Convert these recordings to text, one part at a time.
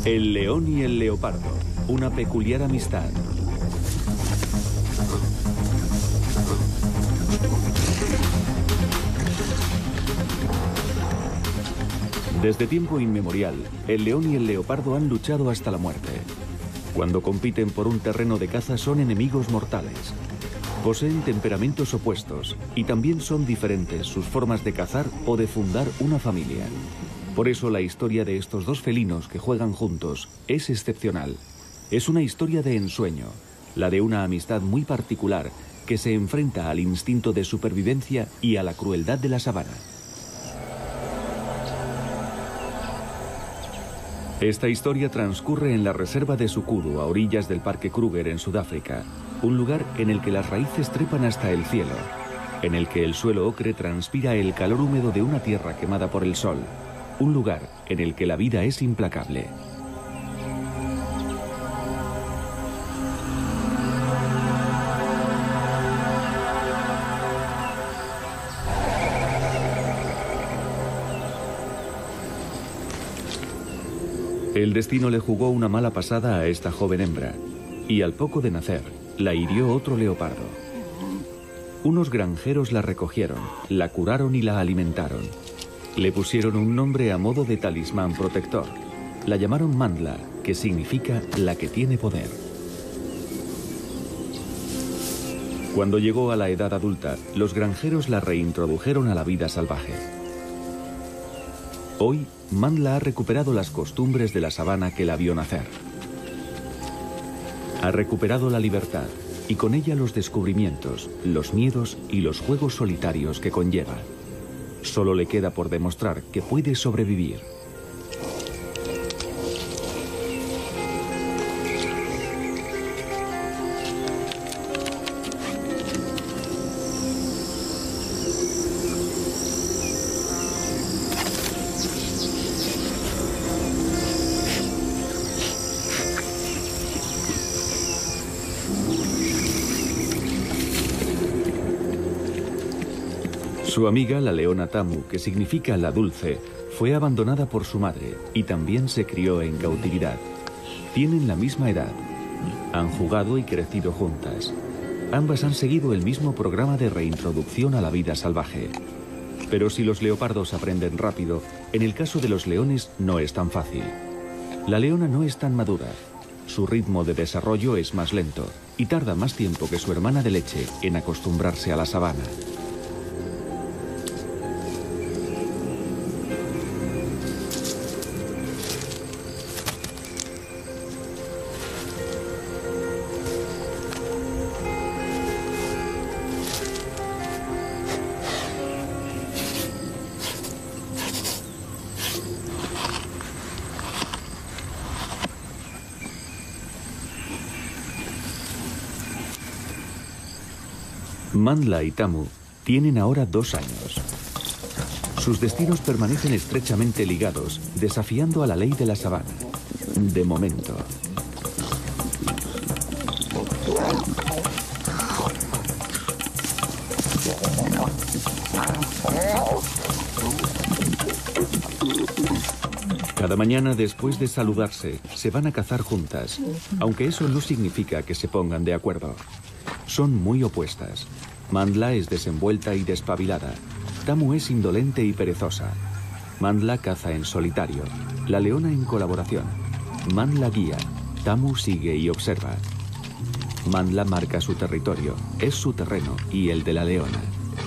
El león y el leopardo, una peculiar amistad. Desde tiempo inmemorial, el león y el leopardo han luchado hasta la muerte. Cuando compiten por un terreno de caza son enemigos mortales. Poseen temperamentos opuestos y también son diferentes sus formas de cazar o de fundar una familia. Por eso la historia de estos dos felinos que juegan juntos es excepcional. Es una historia de ensueño, la de una amistad muy particular que se enfrenta al instinto de supervivencia y a la crueldad de la sabana. Esta historia transcurre en la reserva de Sukuru, a orillas del Parque Kruger en Sudáfrica, un lugar en el que las raíces trepan hasta el cielo, en el que el suelo ocre transpira el calor húmedo de una tierra quemada por el sol, un lugar en el que la vida es implacable. El destino le jugó una mala pasada a esta joven hembra, y al poco de nacer, la hirió otro leopardo. Unos granjeros la recogieron, la curaron y la alimentaron. Le pusieron un nombre a modo de talismán protector. La llamaron Mandla, que significa la que tiene poder. Cuando llegó a la edad adulta, los granjeros la reintrodujeron a la vida salvaje. Hoy, Mandla ha recuperado las costumbres de la sabana que la vio nacer. Ha recuperado la libertad y con ella los descubrimientos, los miedos y los juegos solitarios que conlleva. Solo le queda por demostrar que puede sobrevivir. Su amiga, la leona Tamu, que significa la dulce, fue abandonada por su madre y también se crió en cautividad. Tienen la misma edad. Han jugado y crecido juntas. Ambas han seguido el mismo programa de reintroducción a la vida salvaje. Pero si los leopardos aprenden rápido, en el caso de los leones no es tan fácil. La leona no es tan madura. Su ritmo de desarrollo es más lento y tarda más tiempo que su hermana de leche en acostumbrarse a la sabana. Mandla y Tamu tienen ahora 2 años. Sus destinos permanecen estrechamente ligados, desafiando a la ley de la sabana. De momento. Cada mañana, después de saludarse, se van a cazar juntas, aunque eso no significa que se pongan de acuerdo. Son muy opuestas. Mandla es desenvuelta y despabilada. Tamu es indolente y perezosa. Mandla caza en solitario, la leona en colaboración. Mandla guía, Tamu sigue y observa. Mandla marca su territorio, es su terreno y el de la leona.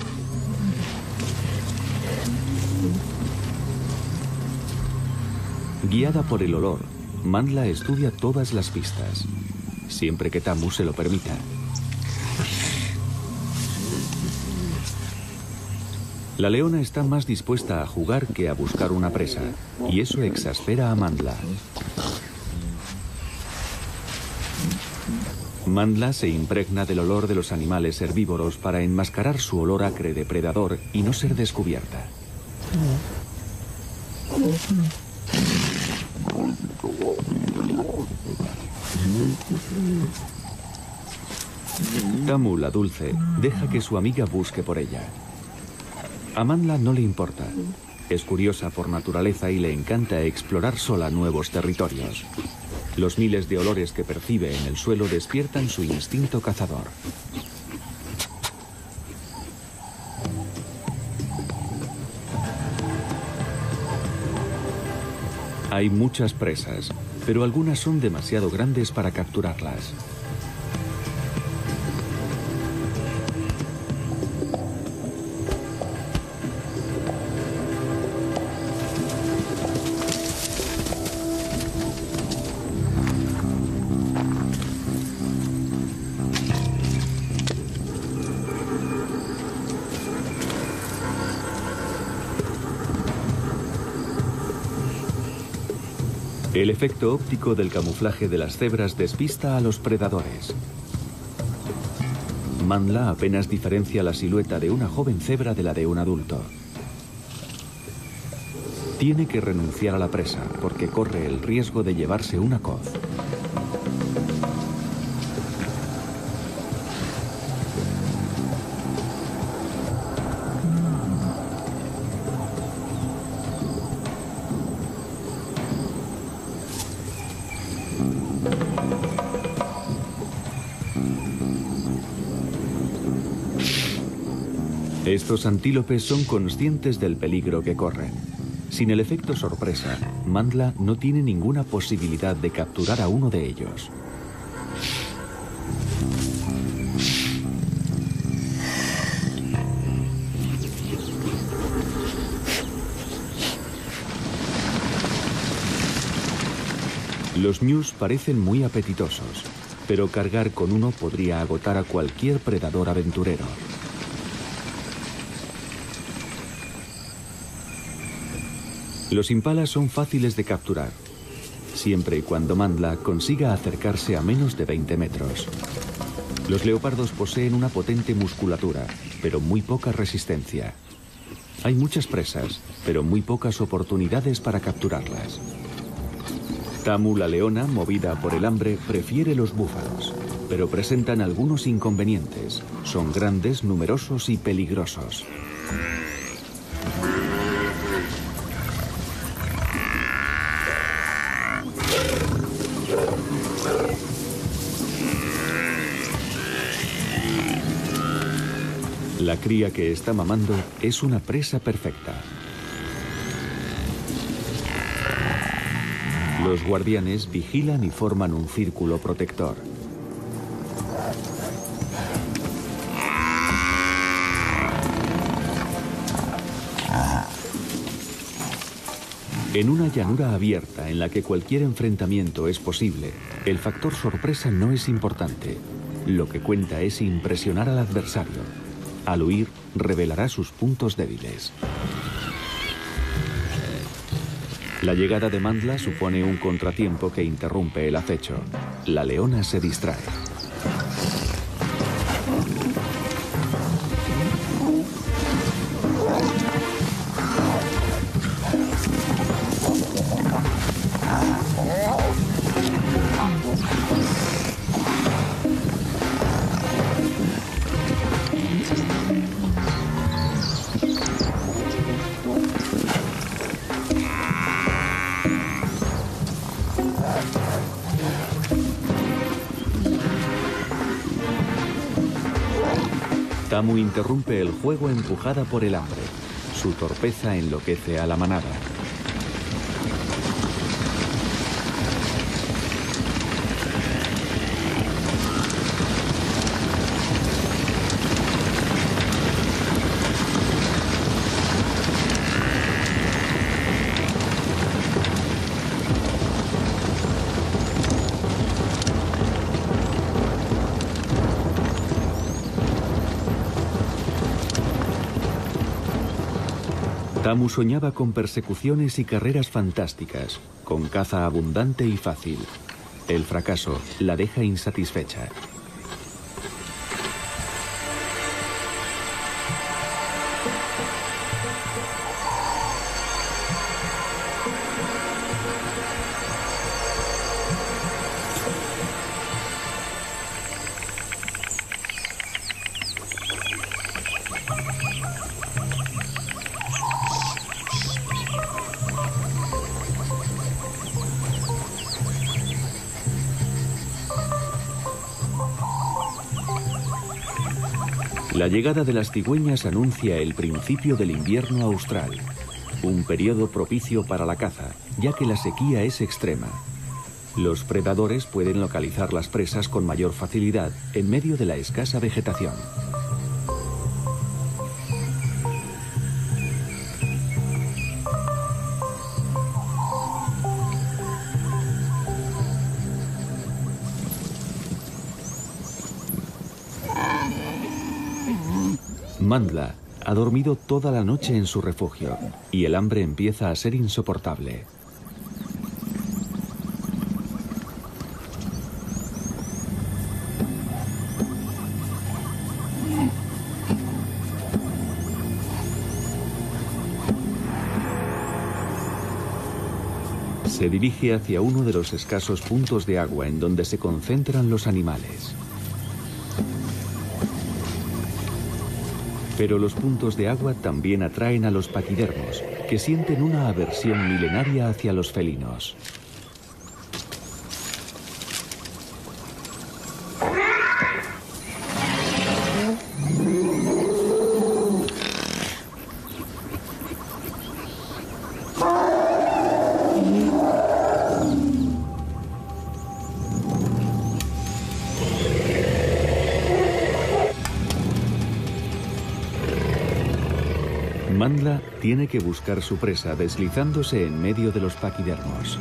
Guiada por el olor, Mandla estudia todas las pistas, siempre que Tamu se lo permita. La leona está más dispuesta a jugar que a buscar una presa, y eso exaspera a Mandla. Mandla se impregna del olor de los animales herbívoros para enmascarar su olor acre de predador y no ser descubierta. Tamu, la dulce, deja que su amiga busque por ella. A Mandla no le importa. Es curiosa por naturaleza y le encanta explorar sola nuevos territorios. Los miles de olores que percibe en el suelo despiertan su instinto cazador. Hay muchas presas, pero algunas son demasiado grandes para capturarlas. El efecto óptico del camuflaje de las cebras despista a los predadores. Mandla apenas diferencia la silueta de una joven cebra de la de un adulto. Tiene que renunciar a la presa porque corre el riesgo de llevarse una coz. Estos antílopes son conscientes del peligro que corren. Sin el efecto sorpresa, Mandla no tiene ninguna posibilidad de capturar a uno de ellos. Los ñus parecen muy apetitosos, pero cargar con uno podría agotar a cualquier predador aventurero. Los impalas son fáciles de capturar, siempre y cuando Mandla consiga acercarse a menos de 20 metros. Los leopardos poseen una potente musculatura, pero muy poca resistencia. Hay muchas presas, pero muy pocas oportunidades para capturarlas. Tamu, la leona, movida por el hambre, prefiere los búfalos, pero presentan algunos inconvenientes. Son grandes, numerosos y peligrosos. La cría que está mamando es una presa perfecta. Los guardianes vigilan y forman un círculo protector. En una llanura abierta en la que cualquier enfrentamiento es posible, el factor sorpresa no es importante. Lo que cuenta es impresionar al adversario. Al huir, revelará sus puntos débiles. La llegada de Mandla supone un contratiempo que interrumpe el acecho. La leona se distrae. Tamu interrumpe el juego empujada por el hambre. Su torpeza enloquece a la manada. Tamu soñaba con persecuciones y carreras fantásticas, con caza abundante y fácil. El fracaso la deja insatisfecha. La llegada de las cigüeñas anuncia el principio del invierno austral, un periodo propicio para la caza, ya que la sequía es extrema. Los predadores pueden localizar las presas con mayor facilidad en medio de la escasa vegetación. Mandla ha dormido toda la noche en su refugio y el hambre empieza a ser insoportable. Se dirige hacia uno de los escasos puntos de agua en donde se concentran los animales. Pero los puntos de agua también atraen a los paquidermos, que sienten una aversión milenaria hacia los felinos. Mandla tiene que buscar su presa deslizándose en medio de los paquidermos.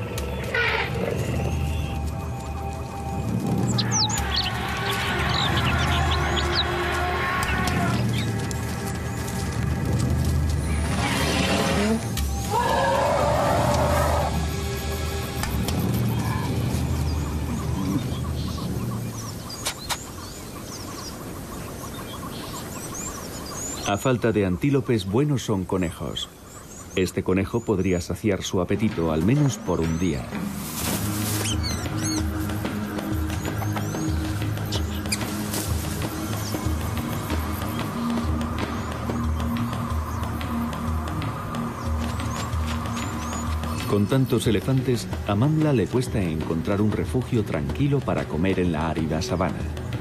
A falta de antílopes, buenos son conejos. Este conejo podría saciar su apetito al menos por un día. Con tantos elefantes, a Mandla le cuesta encontrar un refugio tranquilo para comer en la árida sabana.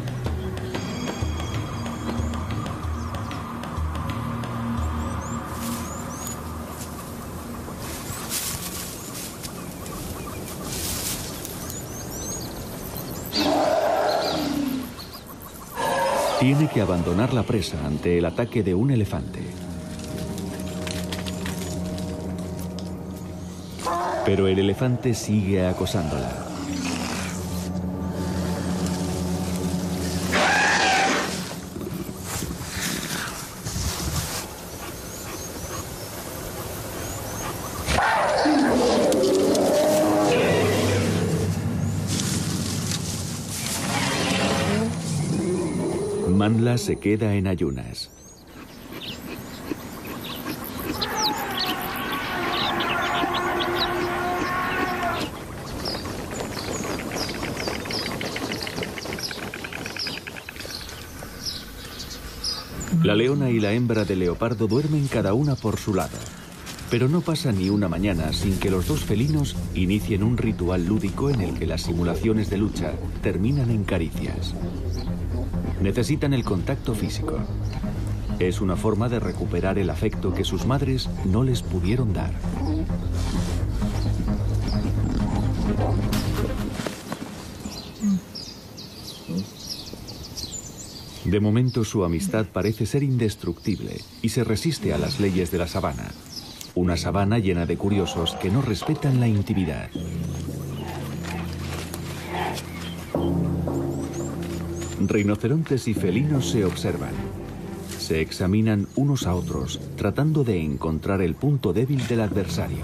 Tiene que abandonar la presa ante el ataque de un elefante. Pero el elefante sigue acosándola. Mandla se queda en ayunas. La leona y la hembra de leopardo duermen cada una por su lado. Pero no pasa ni una mañana sin que los dos felinos inicien un ritual lúdico en el que las simulaciones de lucha terminan en caricias. Necesitan el contacto físico. Es una forma de recuperar el afecto que sus madres no les pudieron dar. De momento su amistad parece ser indestructible y se resiste a las leyes de la sabana. Una sabana llena de curiosos que no respetan la intimidad. Rinocerontes y felinos se observan. Se examinan unos a otros, tratando de encontrar el punto débil del adversario.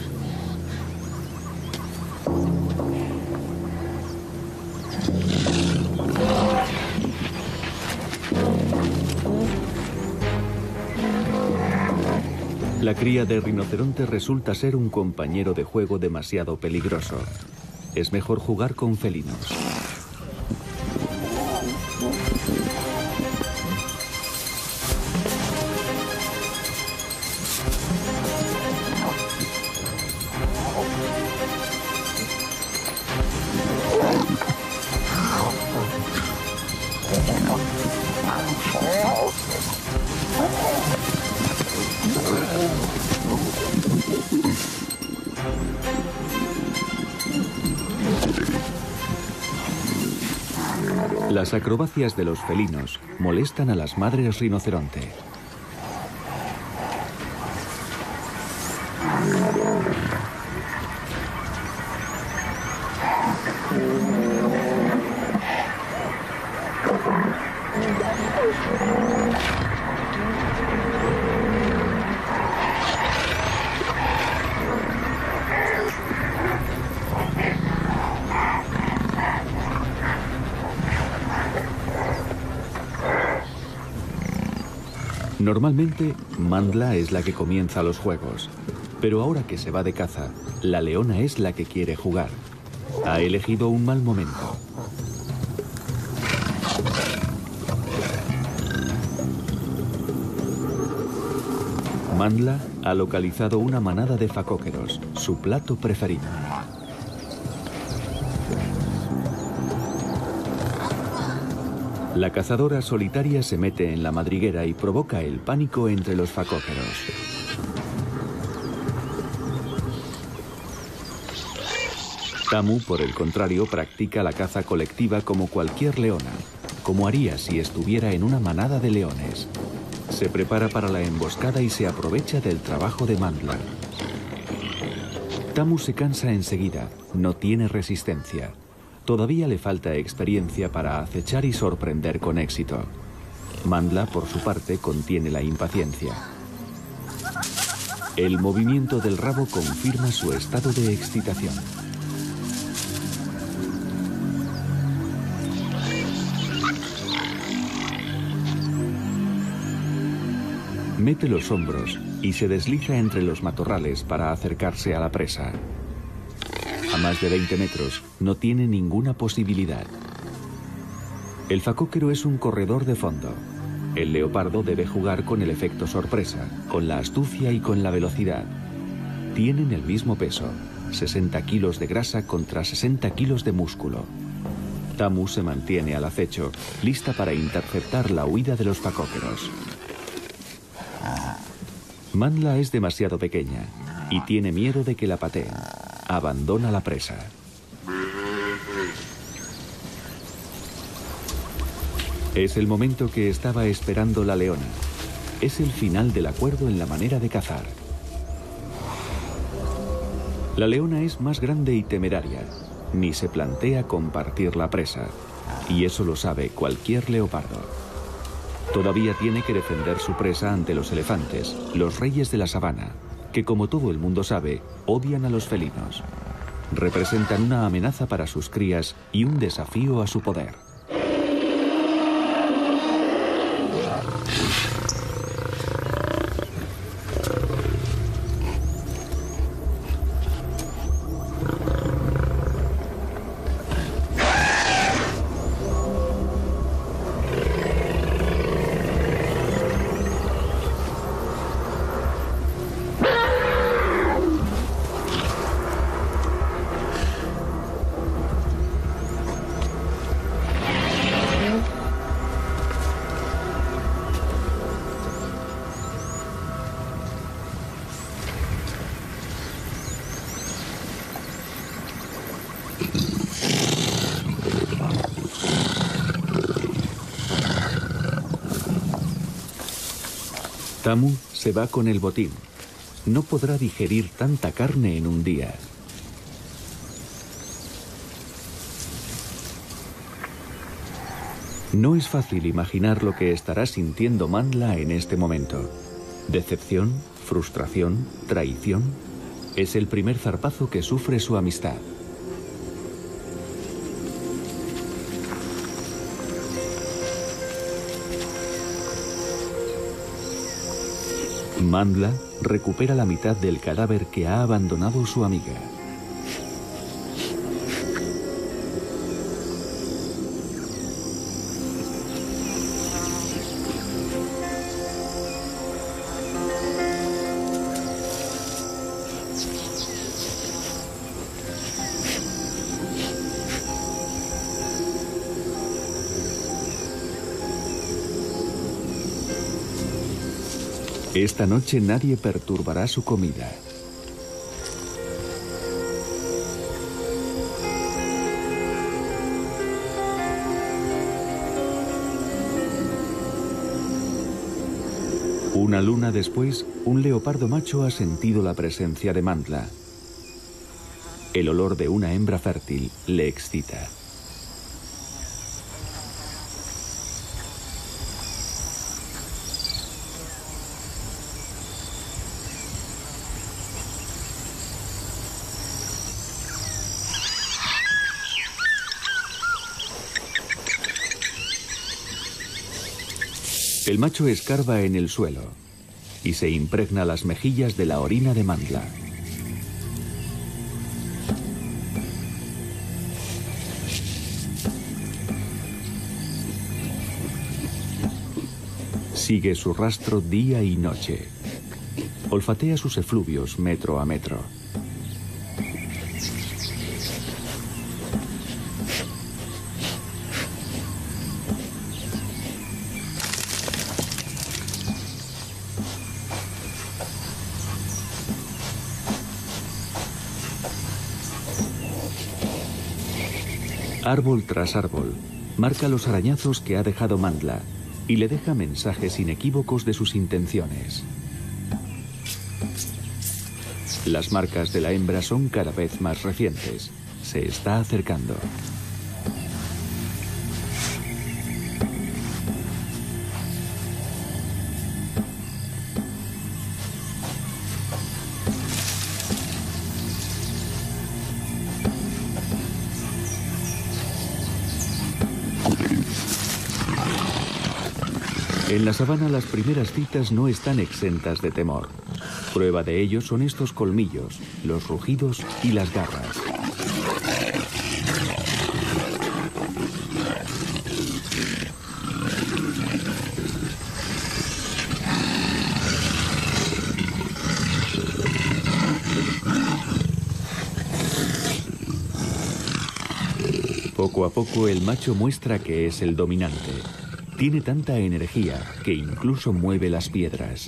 La cría de rinoceronte resulta ser un compañero de juego demasiado peligroso. Es mejor jugar con felinos. Las acrobacias de los felinos molestan a las madres rinoceronte. Normalmente, Mandla es la que comienza los juegos, pero ahora que se va de caza, la leona es la que quiere jugar. Ha elegido un mal momento. Mandla ha localizado una manada de facóqueros, su plato preferido. La cazadora solitaria se mete en la madriguera y provoca el pánico entre los facóqueros. Tamu, por el contrario, practica la caza colectiva como cualquier leona, como haría si estuviera en una manada de leones. Se prepara para la emboscada y se aprovecha del trabajo de Mandla. Tamu se cansa enseguida, no tiene resistencia. Todavía le falta experiencia para acechar y sorprender con éxito. Mandla, por su parte, contiene la impaciencia. El movimiento del rabo confirma su estado de excitación. Mete los hombros y se desliza entre los matorrales para acercarse a la presa. A más de 20 metros, no tiene ninguna posibilidad. El facóquero es un corredor de fondo. El leopardo debe jugar con el efecto sorpresa, con la astucia y con la velocidad. Tienen el mismo peso, 60 kilos de grasa contra 60 kilos de músculo. Tamu se mantiene al acecho, lista para interceptar la huida de los facóqueros. Mandla es demasiado pequeña y tiene miedo de que la pateen. Abandona la presa. Es el momento que estaba esperando la leona. Es el final del acuerdo en la manera de cazar. La leona es más grande y temeraria. Ni se plantea compartir la presa. Y eso lo sabe cualquier leopardo. Todavía tiene que defender su presa ante los elefantes, los reyes de la sabana, que como todo el mundo sabe, odian a los felinos. Representan una amenaza para sus crías y un desafío a su poder. Tamu se va con el botín. No podrá digerir tanta carne en un día. No es fácil imaginar lo que estará sintiendo Mandla en este momento. Decepción, frustración, traición. Es el primer zarpazo que sufre su amistad. Mandla recupera la mitad del cadáver que ha abandonado su amiga. Esta noche nadie perturbará su comida. Una luna después, un leopardo macho ha sentido la presencia de Mandla. El olor de una hembra fértil le excita. El macho escarba en el suelo y se impregna las mejillas de la orina de Mandla. Sigue su rastro día y noche. Olfatea sus efluvios metro a metro. Árbol tras árbol, marca los arañazos que ha dejado Mandla y le deja mensajes inequívocos de sus intenciones. Las marcas de la hembra son cada vez más recientes. Se está acercando. En la sabana las primeras citas no están exentas de temor. Prueba de ello son estos colmillos, los rugidos y las garras. Poco a poco el macho muestra que es el dominante. Tiene tanta energía que incluso mueve las piedras.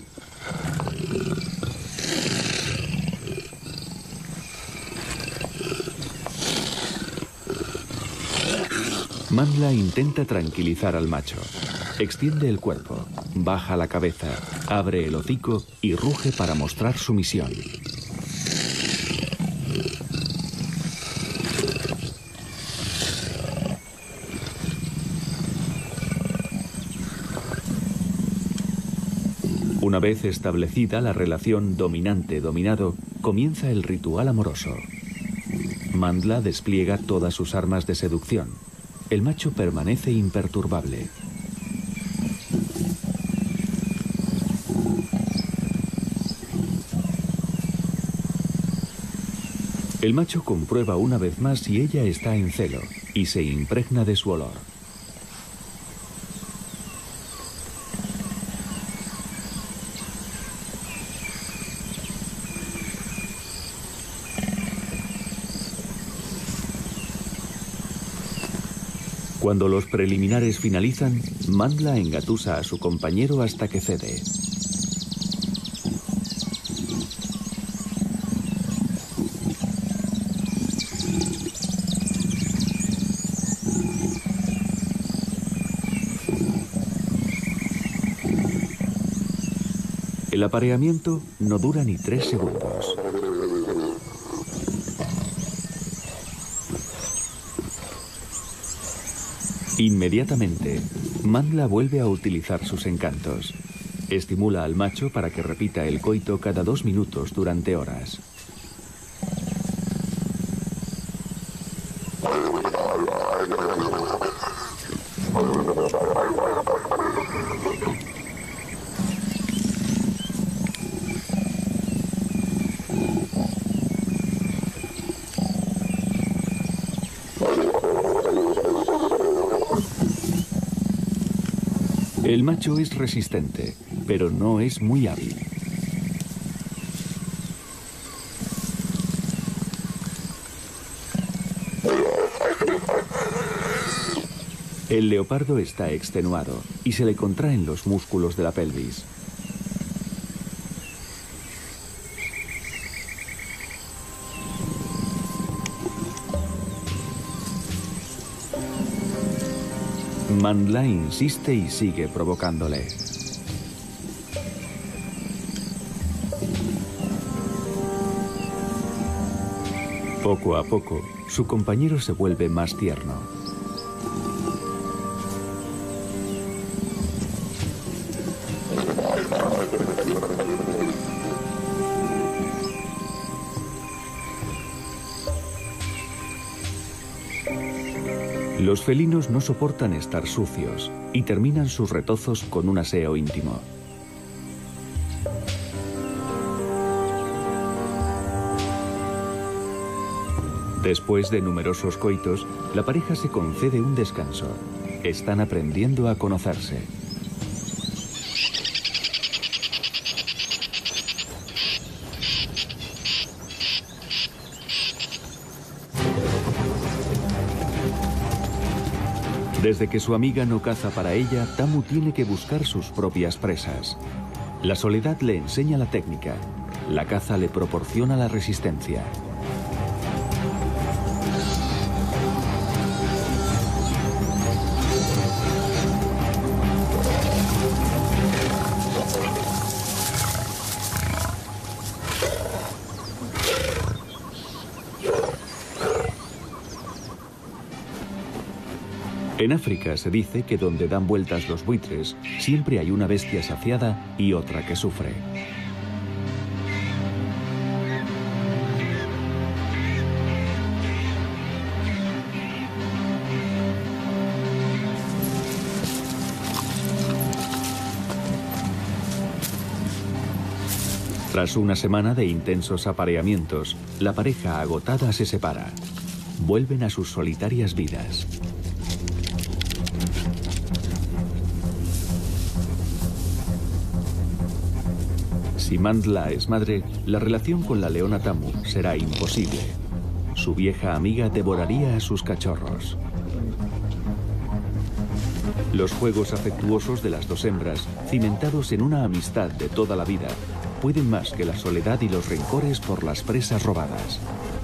Mandla intenta tranquilizar al macho. Extiende el cuerpo, baja la cabeza, abre el hocico y ruge para mostrar su misión. Una vez establecida la relación dominante-dominado, comienza el ritual amoroso. Mandla despliega todas sus armas de seducción. El macho permanece imperturbable. El macho comprueba una vez más si ella está en celo y se impregna de su olor. Cuando los preliminares finalizan, Mandla engatusa a su compañero hasta que cede. El apareamiento no dura ni 3 segundos. Inmediatamente, Mandla vuelve a utilizar sus encantos. Estimula al macho para que repita el coito cada 2 minutos durante horas. El macho es resistente, pero no es muy hábil. El leopardo está extenuado y se le contraen los músculos de la pelvis. Mandla insiste y sigue provocándole. Poco a poco, su compañero se vuelve más tierno. Los felinos no soportan estar sucios y terminan sus retozos con un aseo íntimo. Después de numerosos coitos, la pareja se concede un descanso. Están aprendiendo a conocerse. Desde que su amiga no caza para ella, Tamu tiene que buscar sus propias presas. La soledad le enseña la técnica. La caza le proporciona la resistencia. En África se dice que donde dan vueltas los buitres, siempre hay una bestia saciada y otra que sufre. Tras una semana de intensos apareamientos, la pareja agotada se separa. Vuelven a sus solitarias vidas. Si Mandla es madre, la relación con la leona Tamu será imposible. Su vieja amiga devoraría a sus cachorros. Los juegos afectuosos de las dos hembras, cimentados en una amistad de toda la vida, pueden más que la soledad y los rencores por las presas robadas.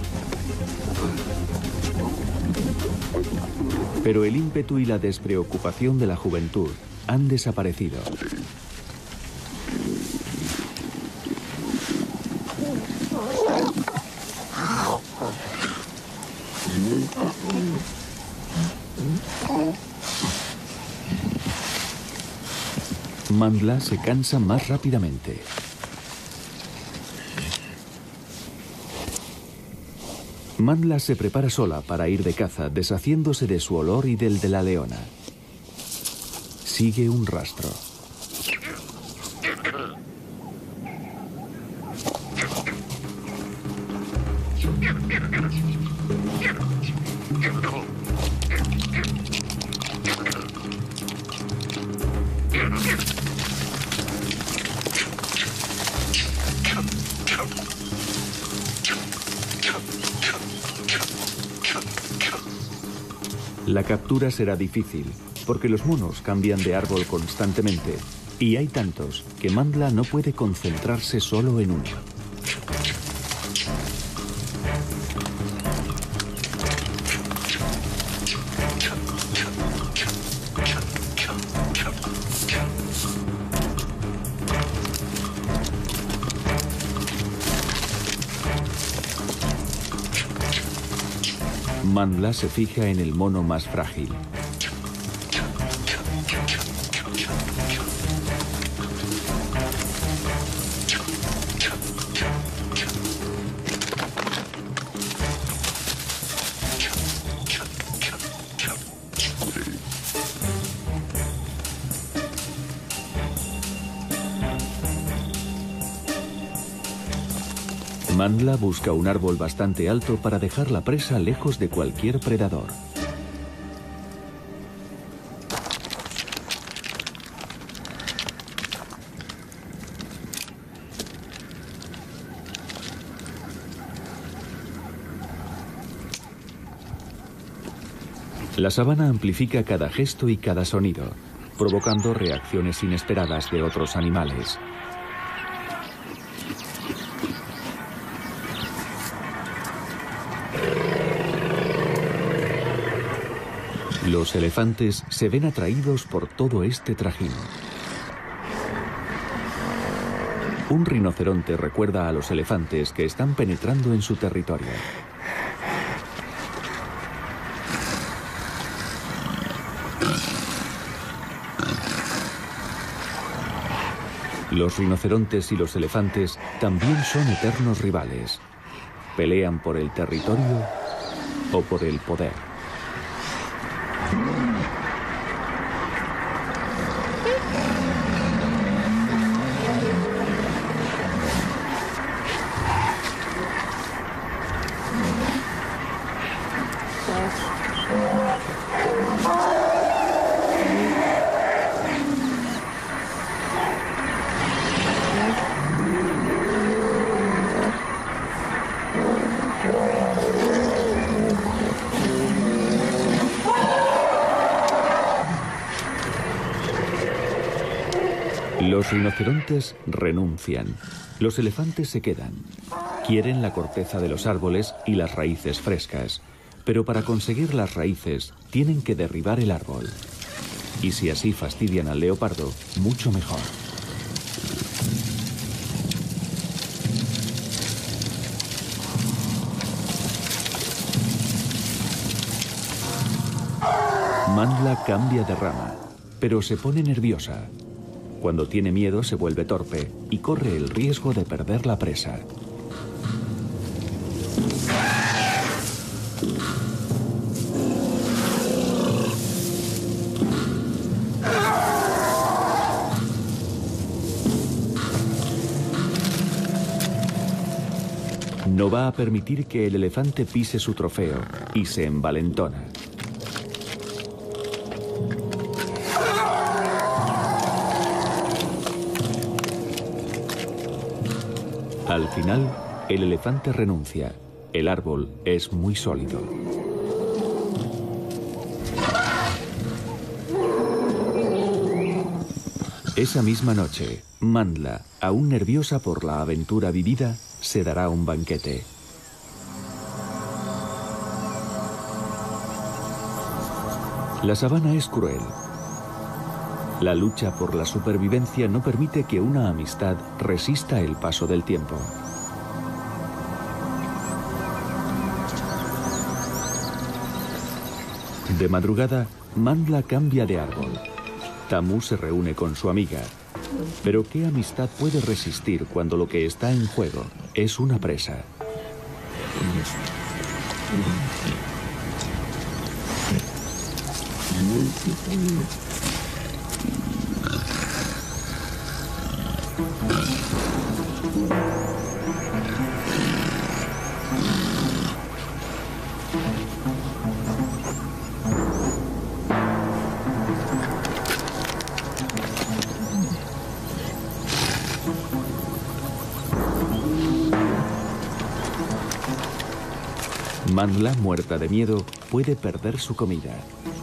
Pero el ímpetu y la despreocupación de la juventud han desaparecido. Mandla se cansa más rápidamente. Mandla se prepara sola para ir de caza, deshaciéndose de su olor y del de la leona. Sigue un rastro. La captura será difícil, porque los monos cambian de árbol constantemente, y hay tantos que Mandla no puede concentrarse solo en uno. Mandla se fija en el mono más frágil. Mandla busca un árbol bastante alto para dejar la presa lejos de cualquier predador. La sabana amplifica cada gesto y cada sonido, provocando reacciones inesperadas de otros animales. Los elefantes se ven atraídos por todo este trajín. Un rinoceronte recuerda a los elefantes que están penetrando en su territorio. Los rinocerontes y los elefantes también son eternos rivales. Pelean por el territorio o por el poder. Los rinocerontes renuncian. Los elefantes se quedan. Quieren la corteza de los árboles y las raíces frescas. Pero para conseguir las raíces, tienen que derribar el árbol. Y si así fastidian al leopardo, mucho mejor. Mandla cambia de rama, pero se pone nerviosa. Cuando tiene miedo se vuelve torpe y corre el riesgo de perder la presa. No va a permitir que el elefante pise su trofeo y se envalentona. Al final, el elefante renuncia. El árbol es muy sólido. Esa misma noche, Mandla, aún nerviosa por la aventura vivida, se dará un banquete. La sabana es cruel. La lucha por la supervivencia no permite que una amistad resista el paso del tiempo. De madrugada, Mandla cambia de árbol. Tamu se reúne con su amiga. Pero ¿qué amistad puede resistir cuando lo que está en juego es una presa? Mandla, muerta de miedo, puede perder su comida.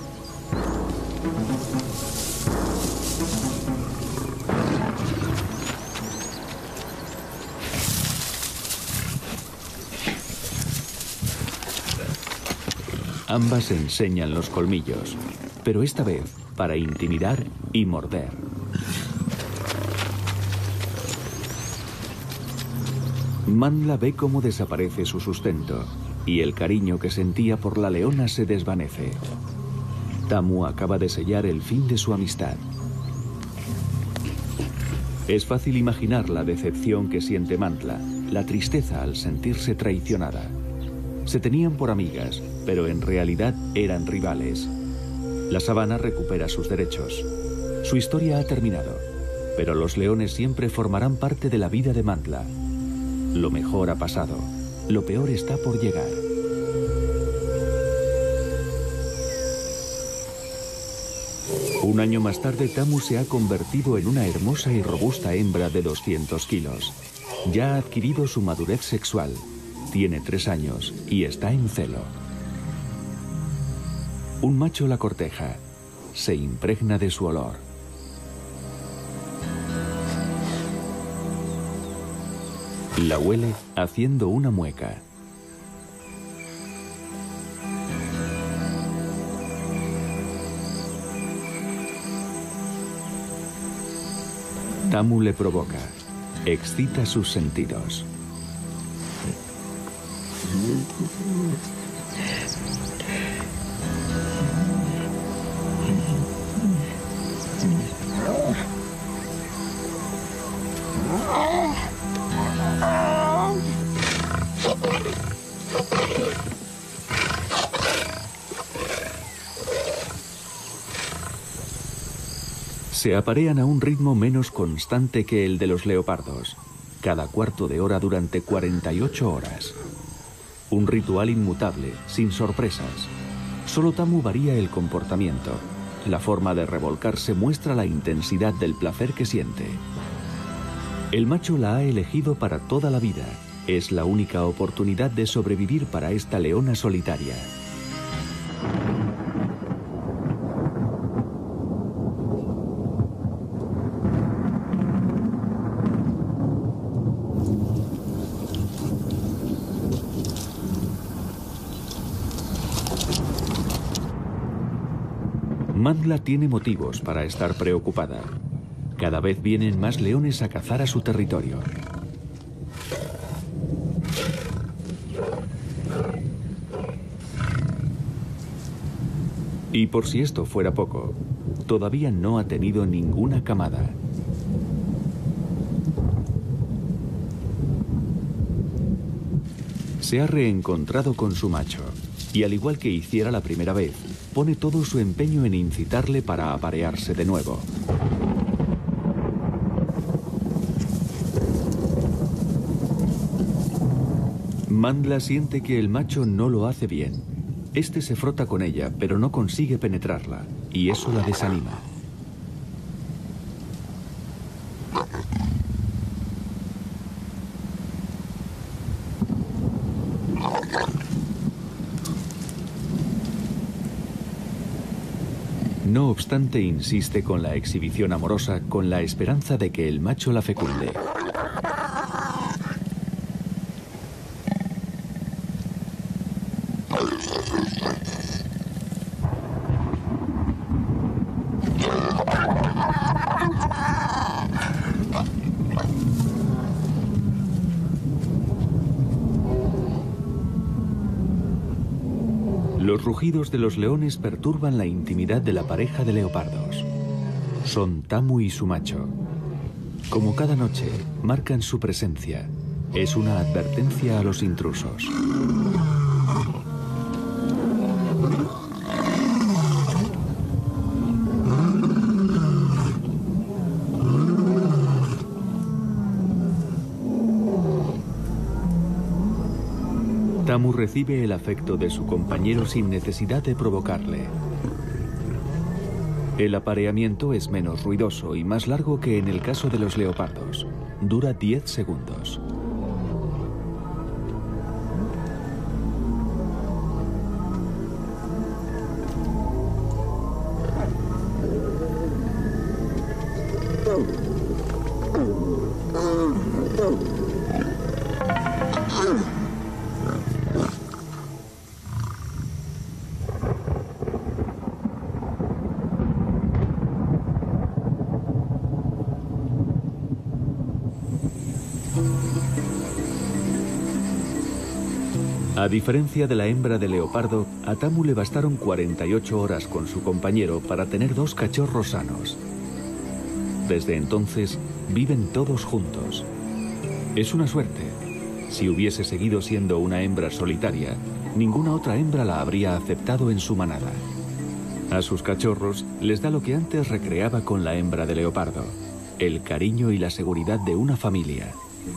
Ambas enseñan los colmillos, pero esta vez para intimidar y morder. Mandla ve cómo desaparece su sustento y el cariño que sentía por la leona se desvanece. Tamu acaba de sellar el fin de su amistad. Es fácil imaginar la decepción que siente Mandla, la tristeza al sentirse traicionada. Se tenían por amigas, pero en realidad eran rivales. La sabana recupera sus derechos. Su historia ha terminado, pero los leones siempre formarán parte de la vida de Mandla. Lo mejor ha pasado, lo peor está por llegar. Un año más tarde, Tamu se ha convertido en una hermosa y robusta hembra de 200 kilos. Ya ha adquirido su madurez sexual. Tiene 3 años y está en celo. Un macho la corteja. Se impregna de su olor. La huele haciendo una mueca. Tamu le provoca. Excita sus sentidos. Se aparean a un ritmo menos constante que el de los leopardos, cada cuarto de hora durante 48 horas. Un ritual inmutable, sin sorpresas. Solo Tamu varía el comportamiento. La forma de revolcarse muestra la intensidad del placer que siente. El macho la ha elegido para toda la vida. Es la única oportunidad de sobrevivir para esta leona solitaria. Mandla tiene motivos para estar preocupada. Cada vez vienen más leones a cazar a su territorio. Y por si esto fuera poco, todavía no ha tenido ninguna camada. Se ha reencontrado con su macho, y al igual que hiciera la primera vez, pone todo su empeño en incitarle para aparearse de nuevo. Mandla siente que el macho no lo hace bien. Este se frota con ella, pero no consigue penetrarla, y eso la desanima. No obstante, insiste con la exhibición amorosa con la esperanza de que el macho la fecunde. Los rugidos de los leones perturban la intimidad de la pareja de leopardos. Son Tamu y su macho. Como cada noche, marcan su presencia. Es una advertencia a los intrusos. Tamu recibe el afecto de su compañero sin necesidad de provocarle. El apareamiento es menos ruidoso y más largo que en el caso de los leopardos. Dura 10 segundos. A diferencia de la hembra de leopardo, a Tamu le bastaron 48 horas con su compañero para tener 2 cachorros sanos. Desde entonces, viven todos juntos. Es una suerte. Si hubiese seguido siendo una hembra solitaria, ninguna otra hembra la habría aceptado en su manada. A sus cachorros les da lo que antes recreaba con la hembra de leopardo: el cariño y la seguridad de una familia.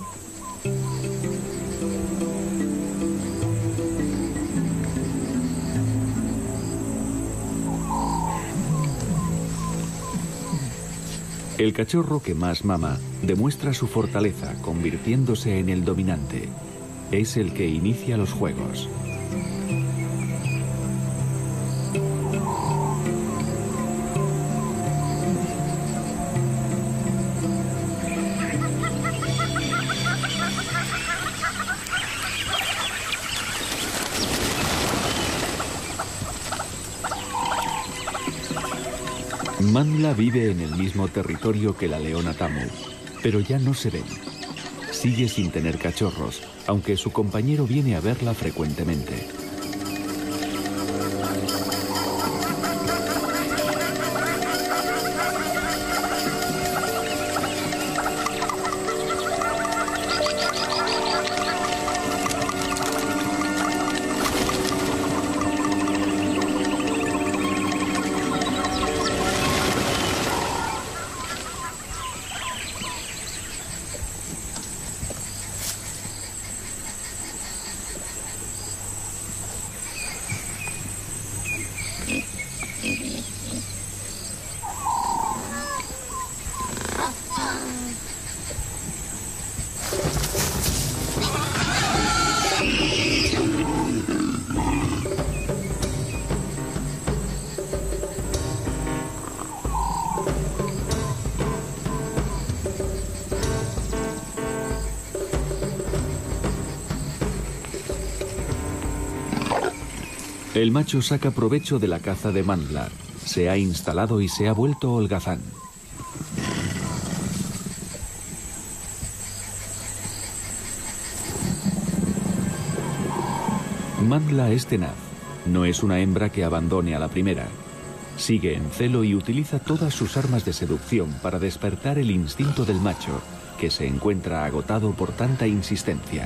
El cachorro que más mama demuestra su fortaleza, convirtiéndose en el dominante. Es el que inicia los juegos. Mandla vive en el mismo territorio que la leona Tamu, pero ya no se ven. Sigue sin tener cachorros, aunque su compañero viene a verla frecuentemente. El macho saca provecho de la caza de Mandla. Se ha instalado y se ha vuelto holgazán. Mandla es tenaz. No es una hembra que abandone a la primera. Sigue en celo y utiliza todas sus armas de seducción para despertar el instinto del macho, que se encuentra agotado por tanta insistencia.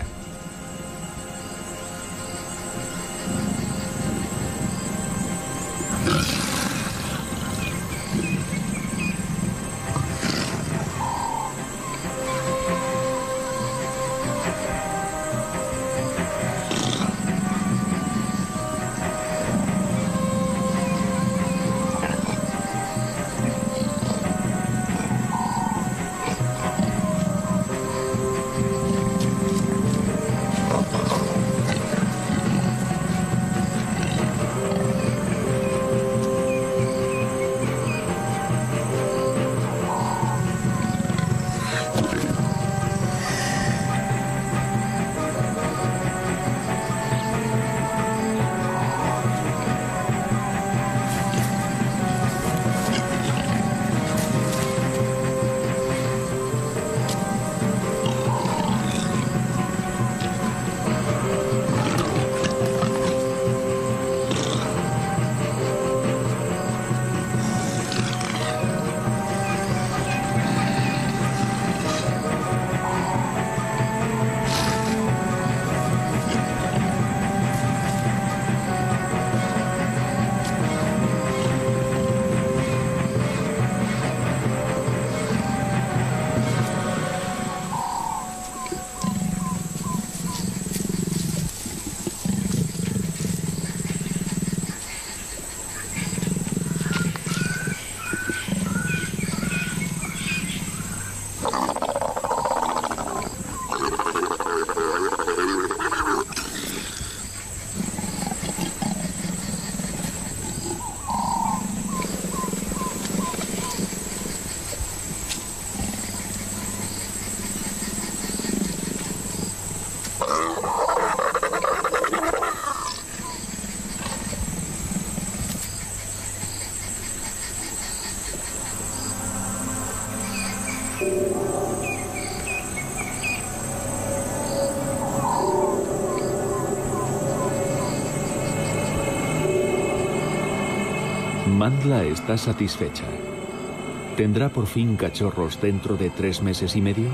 Mandla está satisfecha. ¿Tendrá por fin cachorros dentro de 3 meses y medio?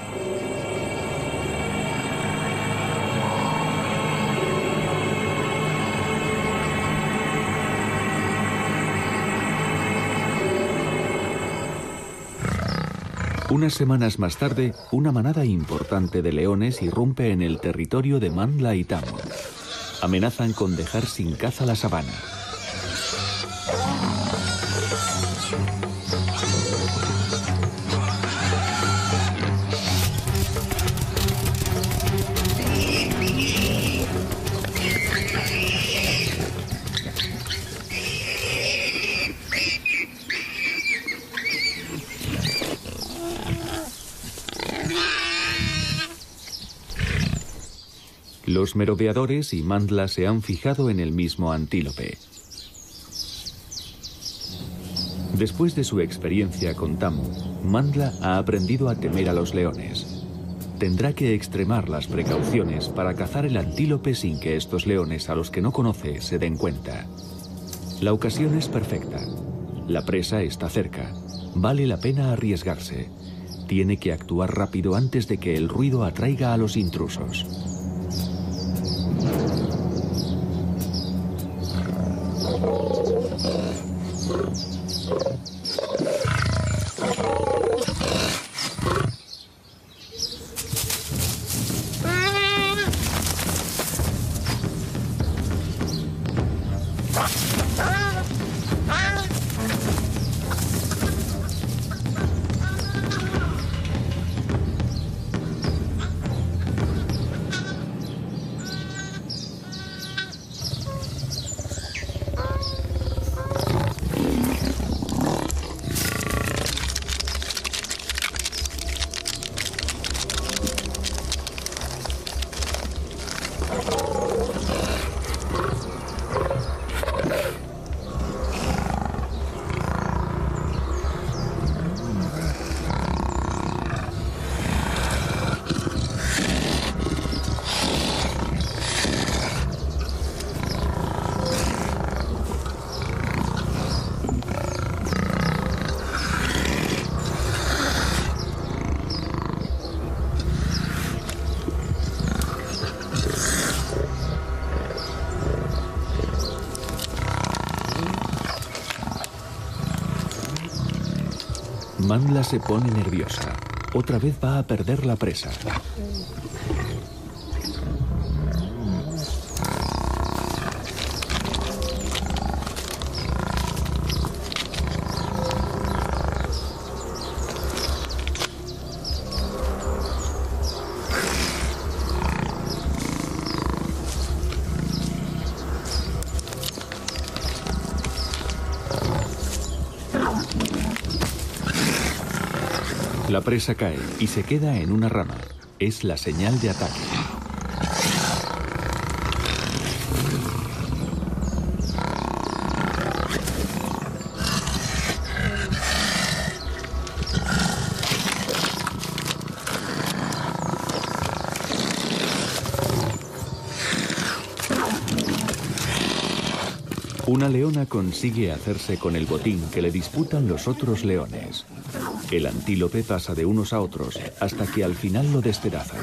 Unas semanas más tarde, una manada importante de leones irrumpe en el territorio de Mandla y Tamo. Amenazan con dejar sin caza la sabana. Los merodeadores y Mandla se han fijado en el mismo antílope. Después de su experiencia con Tamo, Mandla ha aprendido a temer a los leones. Tendrá que extremar las precauciones para cazar el antílope sin que estos leones a los que no conoce se den cuenta. La ocasión es perfecta. La presa está cerca. Vale la pena arriesgarse. Tiene que actuar rápido antes de que el ruido atraiga a los intrusos. Mandla se pone nerviosa. Otra vez va a perder la presa. La presa cae y se queda en una rama. Es la señal de ataque. Una leona consigue hacerse con el botín que le disputan los otros leones. El antílope pasa de unos a otros hasta que al final lo despedaza.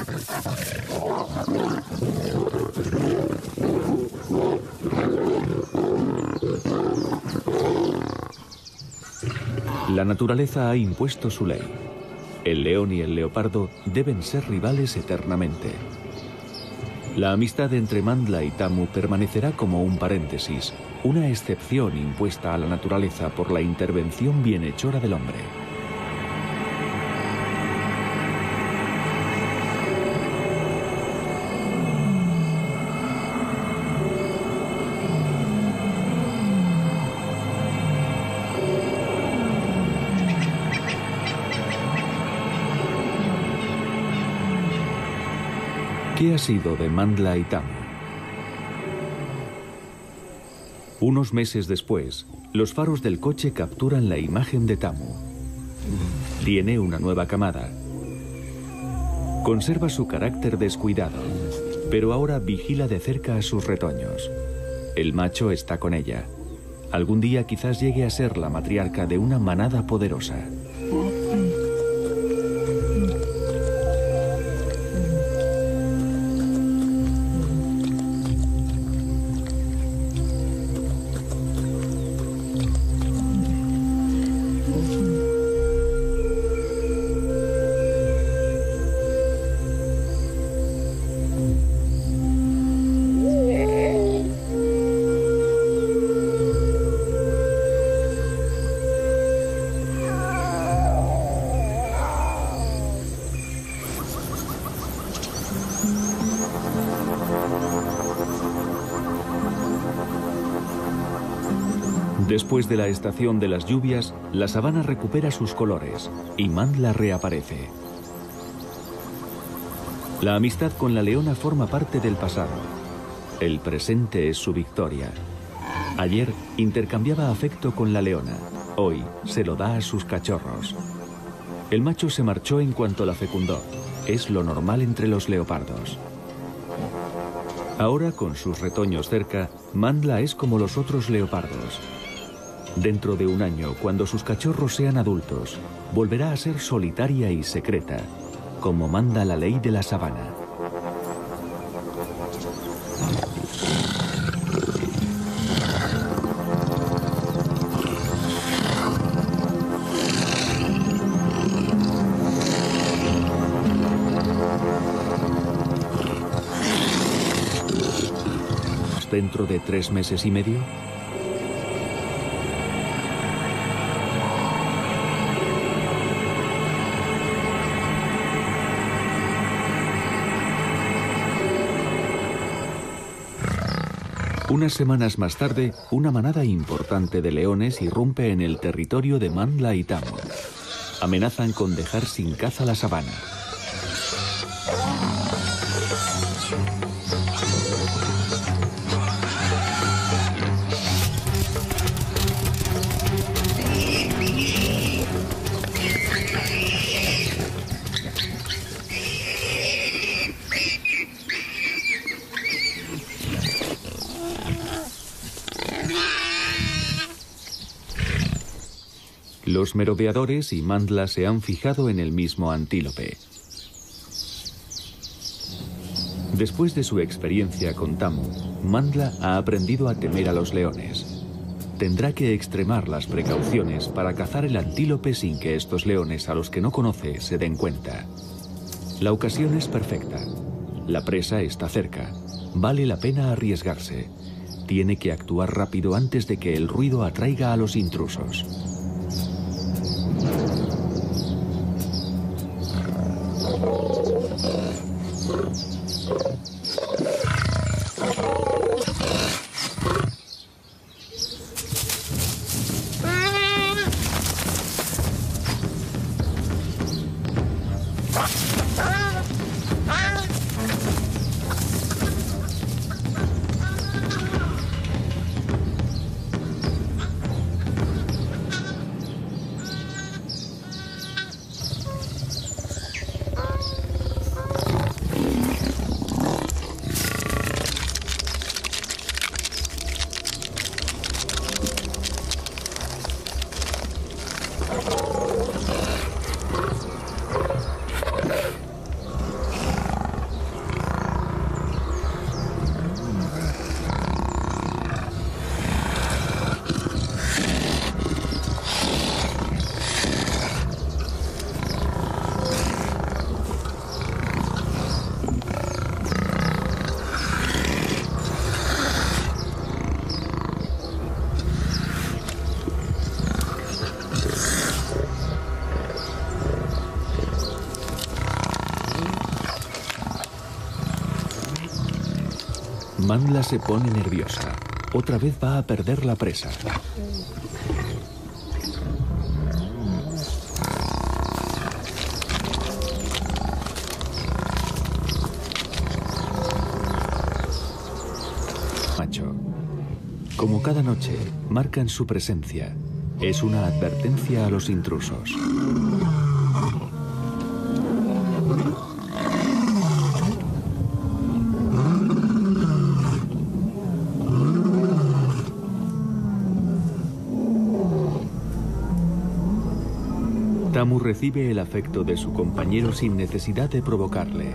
La naturaleza ha impuesto su ley. El león y el leopardo deben ser rivales eternamente. La amistad entre Mandla y Tamu permanecerá como un paréntesis, una excepción impuesta a la naturaleza por la intervención bienhechora del hombre. ¿Qué ha sido de Mandla y Tamu? Unos meses después, los faros del coche capturan la imagen de Tamu. Tiene una nueva camada. Conserva su carácter descuidado, pero ahora vigila de cerca a sus retoños. El macho está con ella. Algún día quizás llegue a ser la matriarca de una manada poderosa. Después de la estación de las lluvias, la sabana recupera sus colores y Mandla reaparece. La amistad con la leona forma parte del pasado. El presente es su victoria. Ayer intercambiaba afecto con la leona. Hoy se lo da a sus cachorros. El macho se marchó en cuanto la fecundó. Es lo normal entre los leopardos. Ahora, con sus retoños cerca, Mandla es como los otros leopardos. Dentro de un año, cuando sus cachorros sean adultos, volverá a ser solitaria y secreta, como manda la ley de la sabana. Dentro de 3 meses y medio, unas semanas más tarde, una manada importante de leones irrumpe en el territorio de Mandla y Tamu. Amenazan con dejar sin caza la sabana. Los merodeadores y Mandla se han fijado en el mismo antílope. Después de su experiencia con Tamu, Mandla ha aprendido a temer a los leones. Tendrá que extremar las precauciones para cazar el antílope sin que estos leones a los que no conoce se den cuenta. La ocasión es perfecta. La presa está cerca. Vale la pena arriesgarse. Tiene que actuar rápido antes de que el ruido atraiga a los intrusos. Mandla se pone nerviosa. Otra vez va a perder la presa. Macho. Como cada noche, marcan su presencia. Es una advertencia a los intrusos. Tamu recibe el afecto de su compañero sin necesidad de provocarle.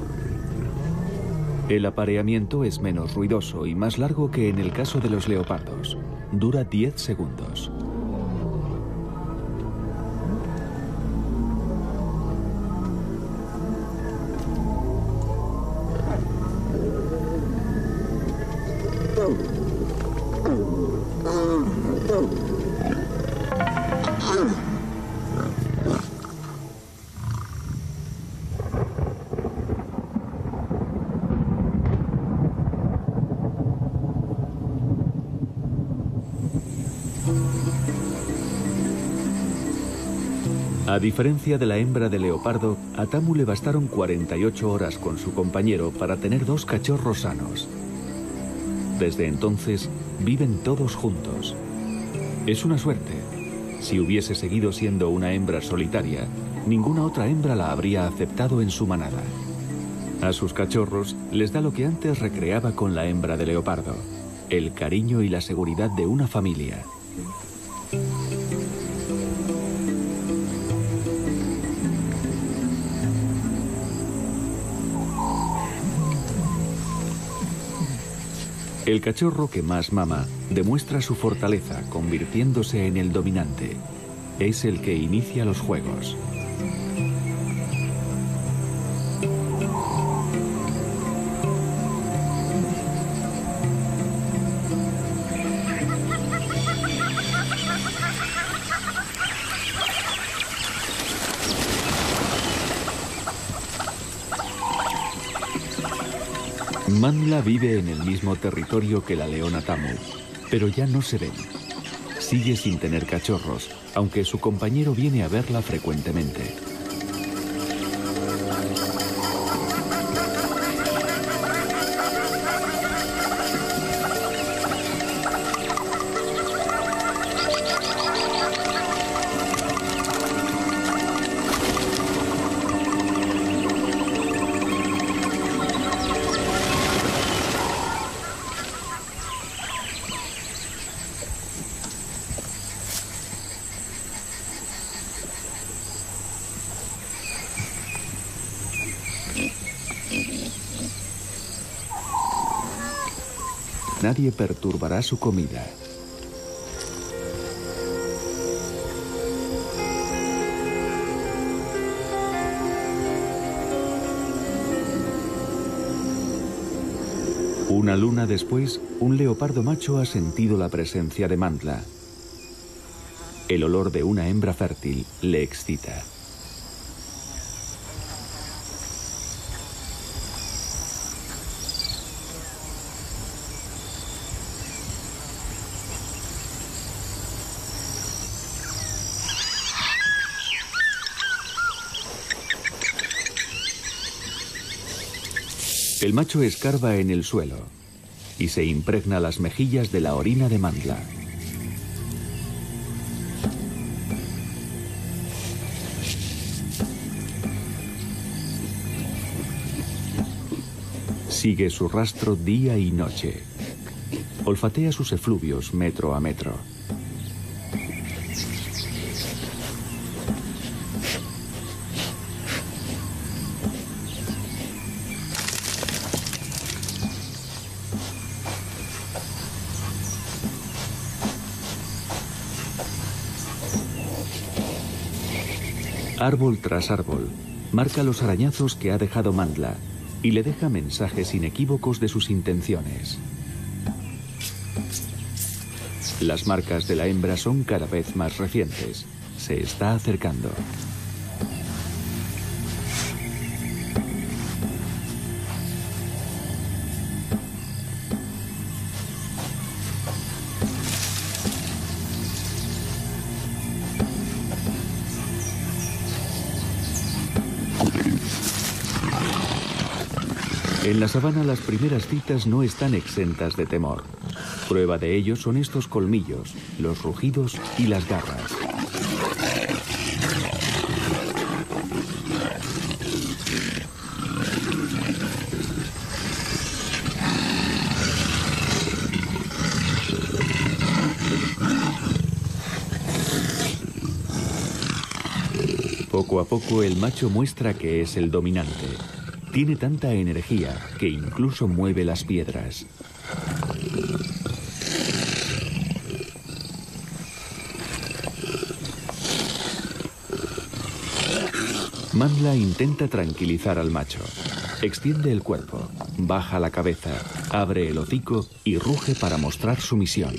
El apareamiento es menos ruidoso y más largo que en el caso de los leopardos. Dura 10 segundos. A diferencia de la hembra de leopardo, a Tamu le bastaron 48 horas con su compañero para tener 2 cachorros sanos. Desde entonces, viven todos juntos. Es una suerte. Si hubiese seguido siendo una hembra solitaria, ninguna otra hembra la habría aceptado en su manada. A sus cachorros les da lo que antes recreaba con la hembra de leopardo: el cariño y la seguridad de una familia. El cachorro que más mama demuestra su fortaleza, convirtiéndose en el dominante. Es el que inicia los juegos. Mandla vive en el mismo territorio que la leona Tamu, pero ya no se ven. Sigue sin tener cachorros, aunque su compañero viene a verla frecuentemente. Nadie perturbará su comida. Una luna después, un leopardo macho ha sentido la presencia de Mandla. El olor de una hembra fértil le excita. El macho escarba en el suelo y se impregna las mejillas de la orina de Mandla. Sigue su rastro día y noche. Olfatea sus efluvios metro a metro. Árbol tras árbol, marca los arañazos que ha dejado Mandla y le deja mensajes inequívocos de sus intenciones. Las marcas de la hembra son cada vez más recientes. Se está acercando. En la sabana las primeras citas no están exentas de temor. Prueba de ello son estos colmillos, los rugidos y las garras. Poco a poco el macho muestra que es el dominante. Tiene tanta energía que incluso mueve las piedras. Mandla intenta tranquilizar al macho. Extiende el cuerpo, baja la cabeza, abre el hocico y ruge para mostrar su misión.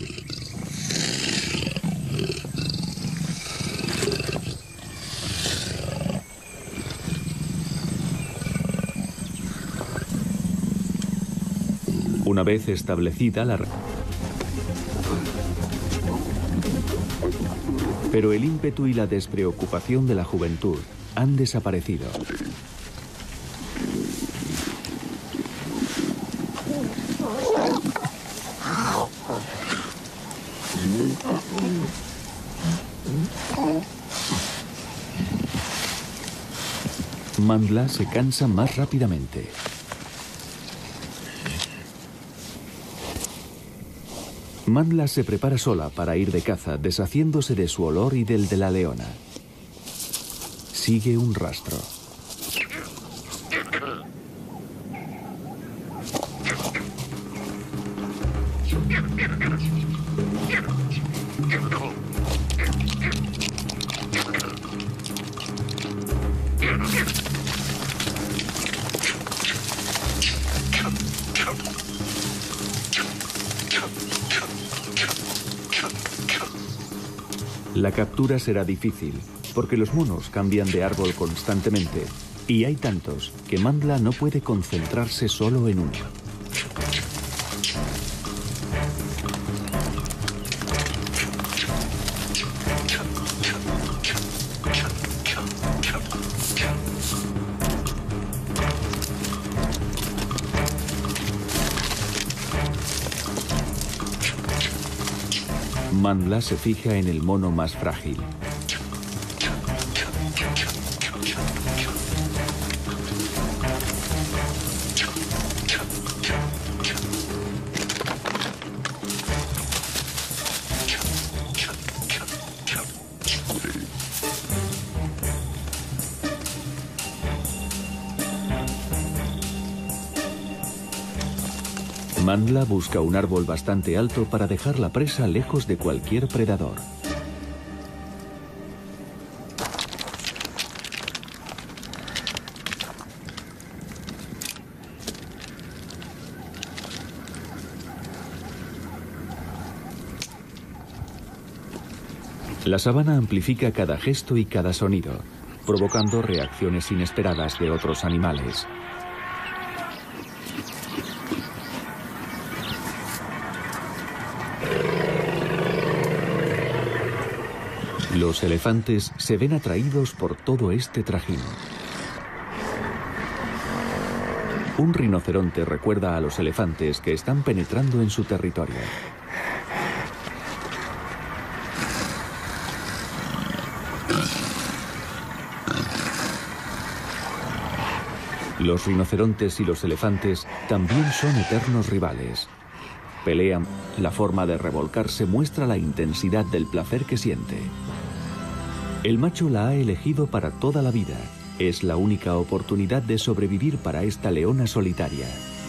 Una vez establecida la... Pero el ímpetu y la despreocupación de la juventud han desaparecido. Mandla se cansa más rápidamente. Mandla se prepara sola para ir de caza, deshaciéndose de su olor y del de la leona. Sigue un rastro. La captura será difícil, porque los monos cambian de árbol constantemente, y hay tantos que Mandla no puede concentrarse solo en uno. Mandla se fija en el mono más frágil. Mandla busca un árbol bastante alto para dejar la presa lejos de cualquier predador. La sabana amplifica cada gesto y cada sonido, provocando reacciones inesperadas de otros animales. Los elefantes se ven atraídos por todo este trajín. Un rinoceronte recuerda a los elefantes que están penetrando en su territorio. Los rinocerontes y los elefantes también son eternos rivales. Pelean. La forma de revolcarse muestra la intensidad del placer que siente. El macho la ha elegido para toda la vida. Es la única oportunidad de sobrevivir para esta leona solitaria.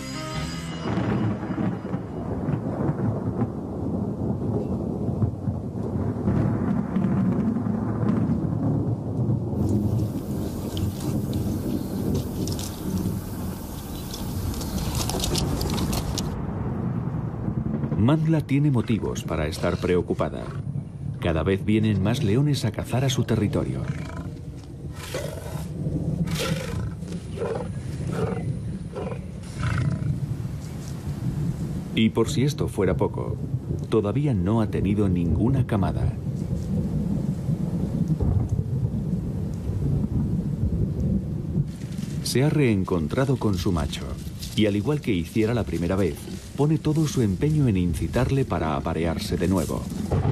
Mandla tiene motivos para estar preocupada. Cada vez vienen más leones a cazar a su territorio. Y por si esto fuera poco, todavía no ha tenido ninguna camada. Se ha reencontrado con su macho, y al igual que hiciera la primera vez, pone todo su empeño en incitarle para aparearse de nuevo.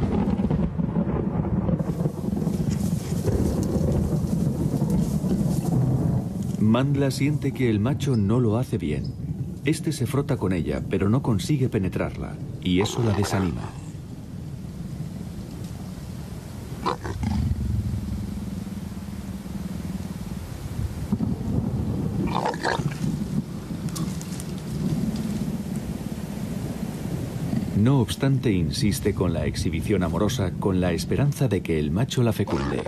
Mandla siente que el macho no lo hace bien. Este se frota con ella, pero no consigue penetrarla, y eso la desanima. No obstante, insiste con la exhibición amorosa con la esperanza de que el macho la fecunde.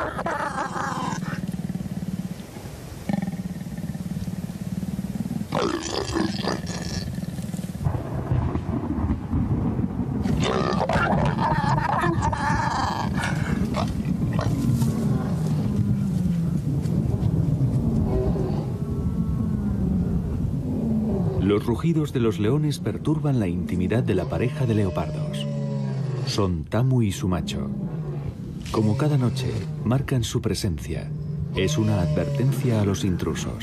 Los rugidos de los leones perturban la intimidad de la pareja de leopardos. Son Tamu y su macho. Como cada noche, marcan su presencia. Es una advertencia a los intrusos.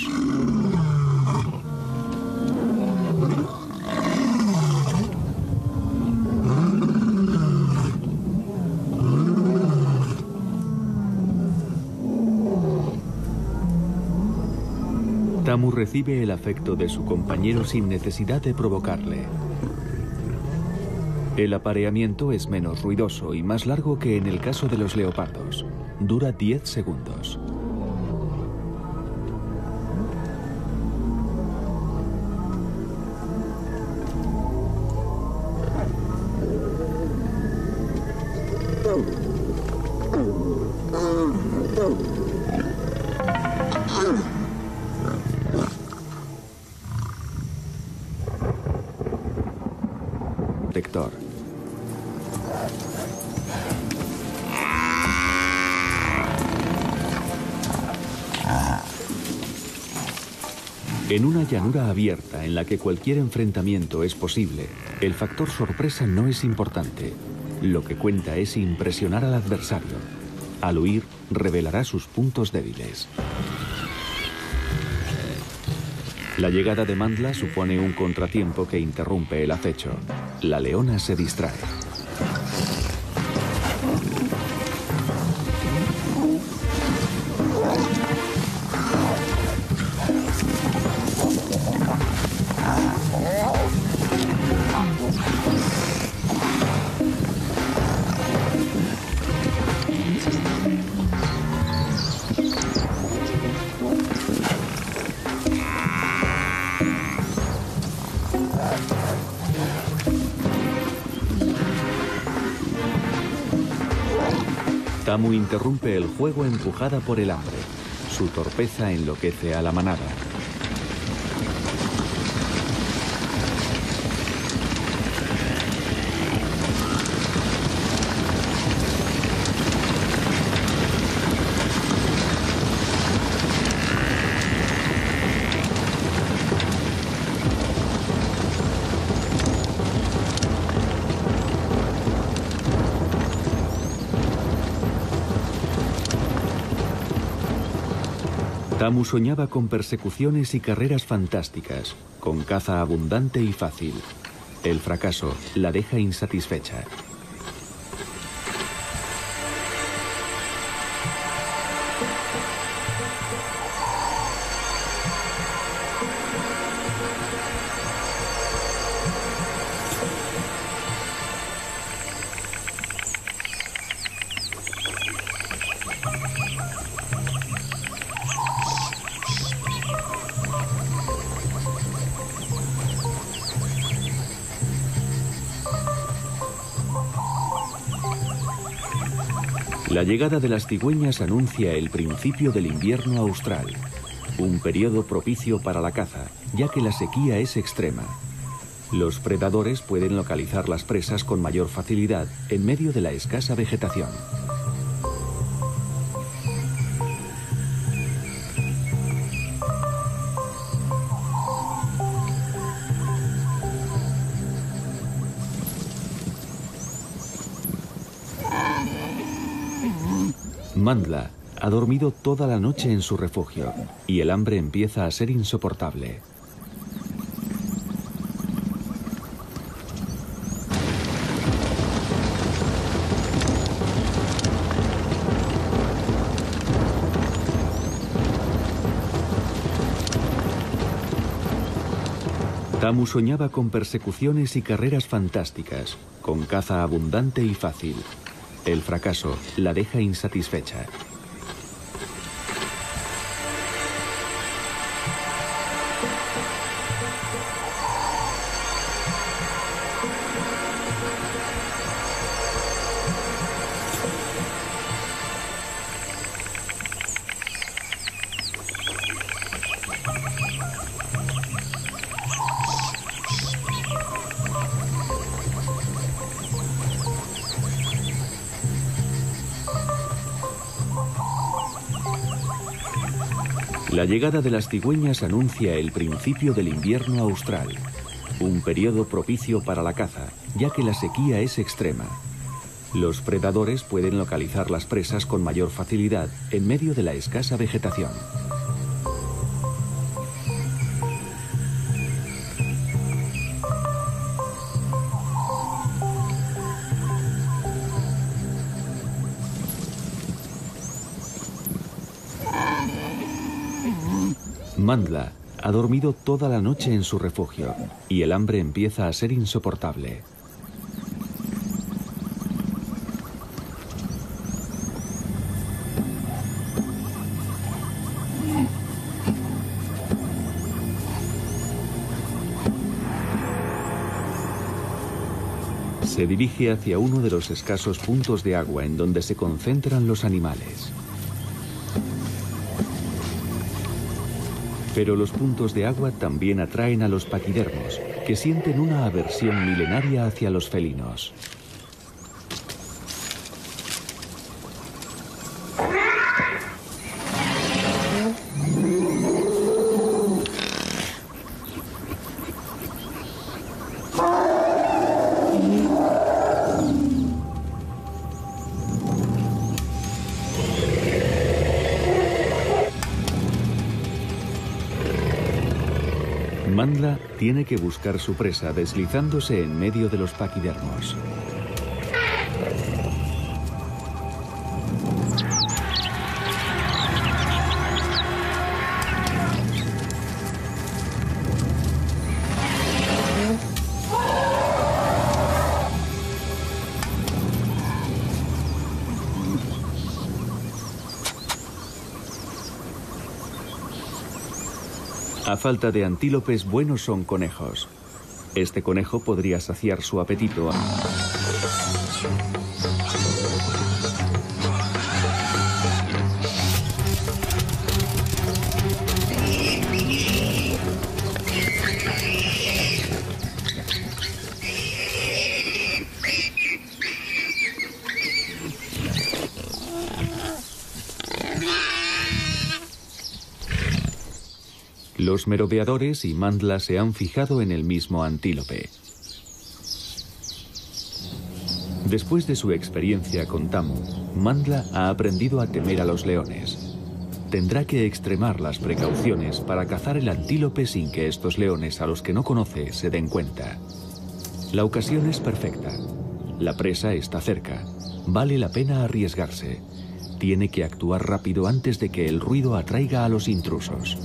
Tamu recibe el afecto de su compañero sin necesidad de provocarle. El apareamiento es menos ruidoso y más largo que en el caso de los leopardos. Dura 10 segundos. Protector. En una llanura abierta en la que cualquier enfrentamiento es posible, el factor sorpresa no es importante. Lo que cuenta es impresionar al adversario. Al huir, revelará sus puntos débiles. La llegada de Mandla supone un contratiempo que interrumpe el acecho. La leona se distrae. Tamu interrumpe el juego empujada por el hambre. Su torpeza enloquece a la manada. Tamu soñaba con persecuciones y carreras fantásticas, con caza abundante y fácil. El fracaso la deja insatisfecha. La llegada de las cigüeñas anuncia el principio del invierno austral, un periodo propicio para la caza, ya que la sequía es extrema. Los predadores pueden localizar las presas con mayor facilidad en medio de la escasa vegetación. Mandla ha dormido toda la noche en su refugio y el hambre empieza a ser insoportable. Tamu soñaba con persecuciones y carreras fantásticas, con caza abundante y fácil. El fracaso la deja insatisfecha. La llegada de las cigüeñas anuncia el principio del invierno austral, un periodo propicio para la caza, ya que la sequía es extrema. Los predadores pueden localizar las presas con mayor facilidad en medio de la escasa vegetación. Mandla ha dormido toda la noche en su refugio y el hambre empieza a ser insoportable. Se dirige hacia uno de los escasos puntos de agua en donde se concentran los animales. Pero los puntos de agua también atraen a los paquidermos, que sienten una aversión milenaria hacia los felinos. Mandla tiene que buscar su presa deslizándose en medio de los paquidermos. A falta de antílopes, buenos son conejos. Este conejo podría saciar su apetito. Los merodeadores y Mandla se han fijado en el mismo antílope. Después de su experiencia con Tamu, Mandla ha aprendido a temer a los leones. Tendrá que extremar las precauciones para cazar el antílope sin que estos leones a los que no conoce se den cuenta. La ocasión es perfecta. La presa está cerca. Vale la pena arriesgarse. Tiene que actuar rápido antes de que el ruido atraiga a los intrusos.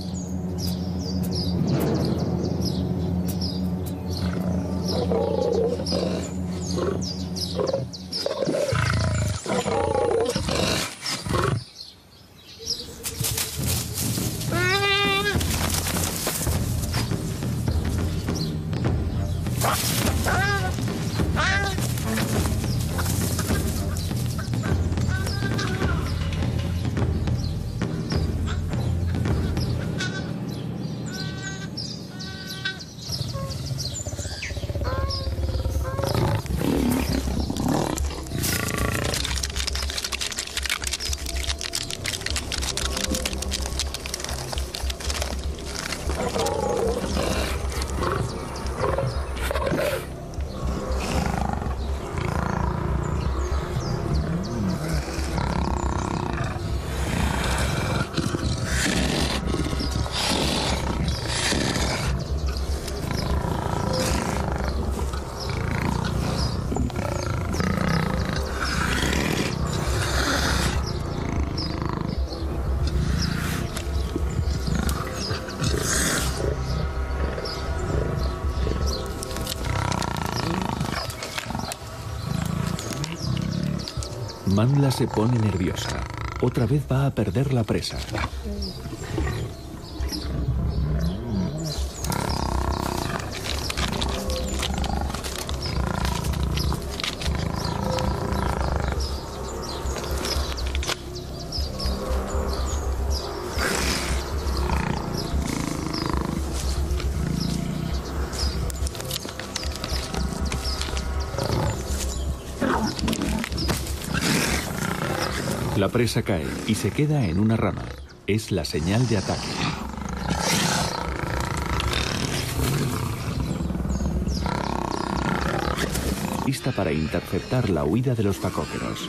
Mandla se pone nerviosa. Otra vez va a perder la presa. La presa cae y se queda en una rama. Es la señal de ataque. Lista para interceptar la huida de los facóqueros.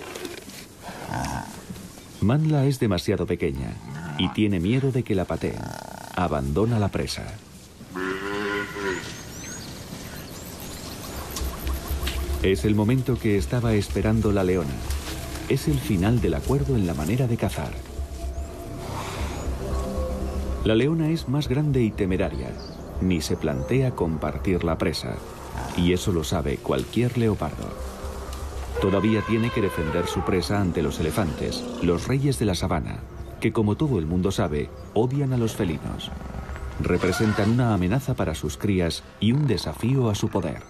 Mandla es demasiado pequeña y tiene miedo de que la pateen. Abandona la presa. Es el momento que estaba esperando la leona. Es el final del acuerdo en la manera de cazar. La leona es más grande y temeraria. Ni se plantea compartir la presa. Y eso lo sabe cualquier leopardo. Todavía tiene que defender su presa ante los elefantes, los reyes de la sabana, que como todo el mundo sabe, odian a los felinos. Representan una amenaza para sus crías y un desafío a su poder.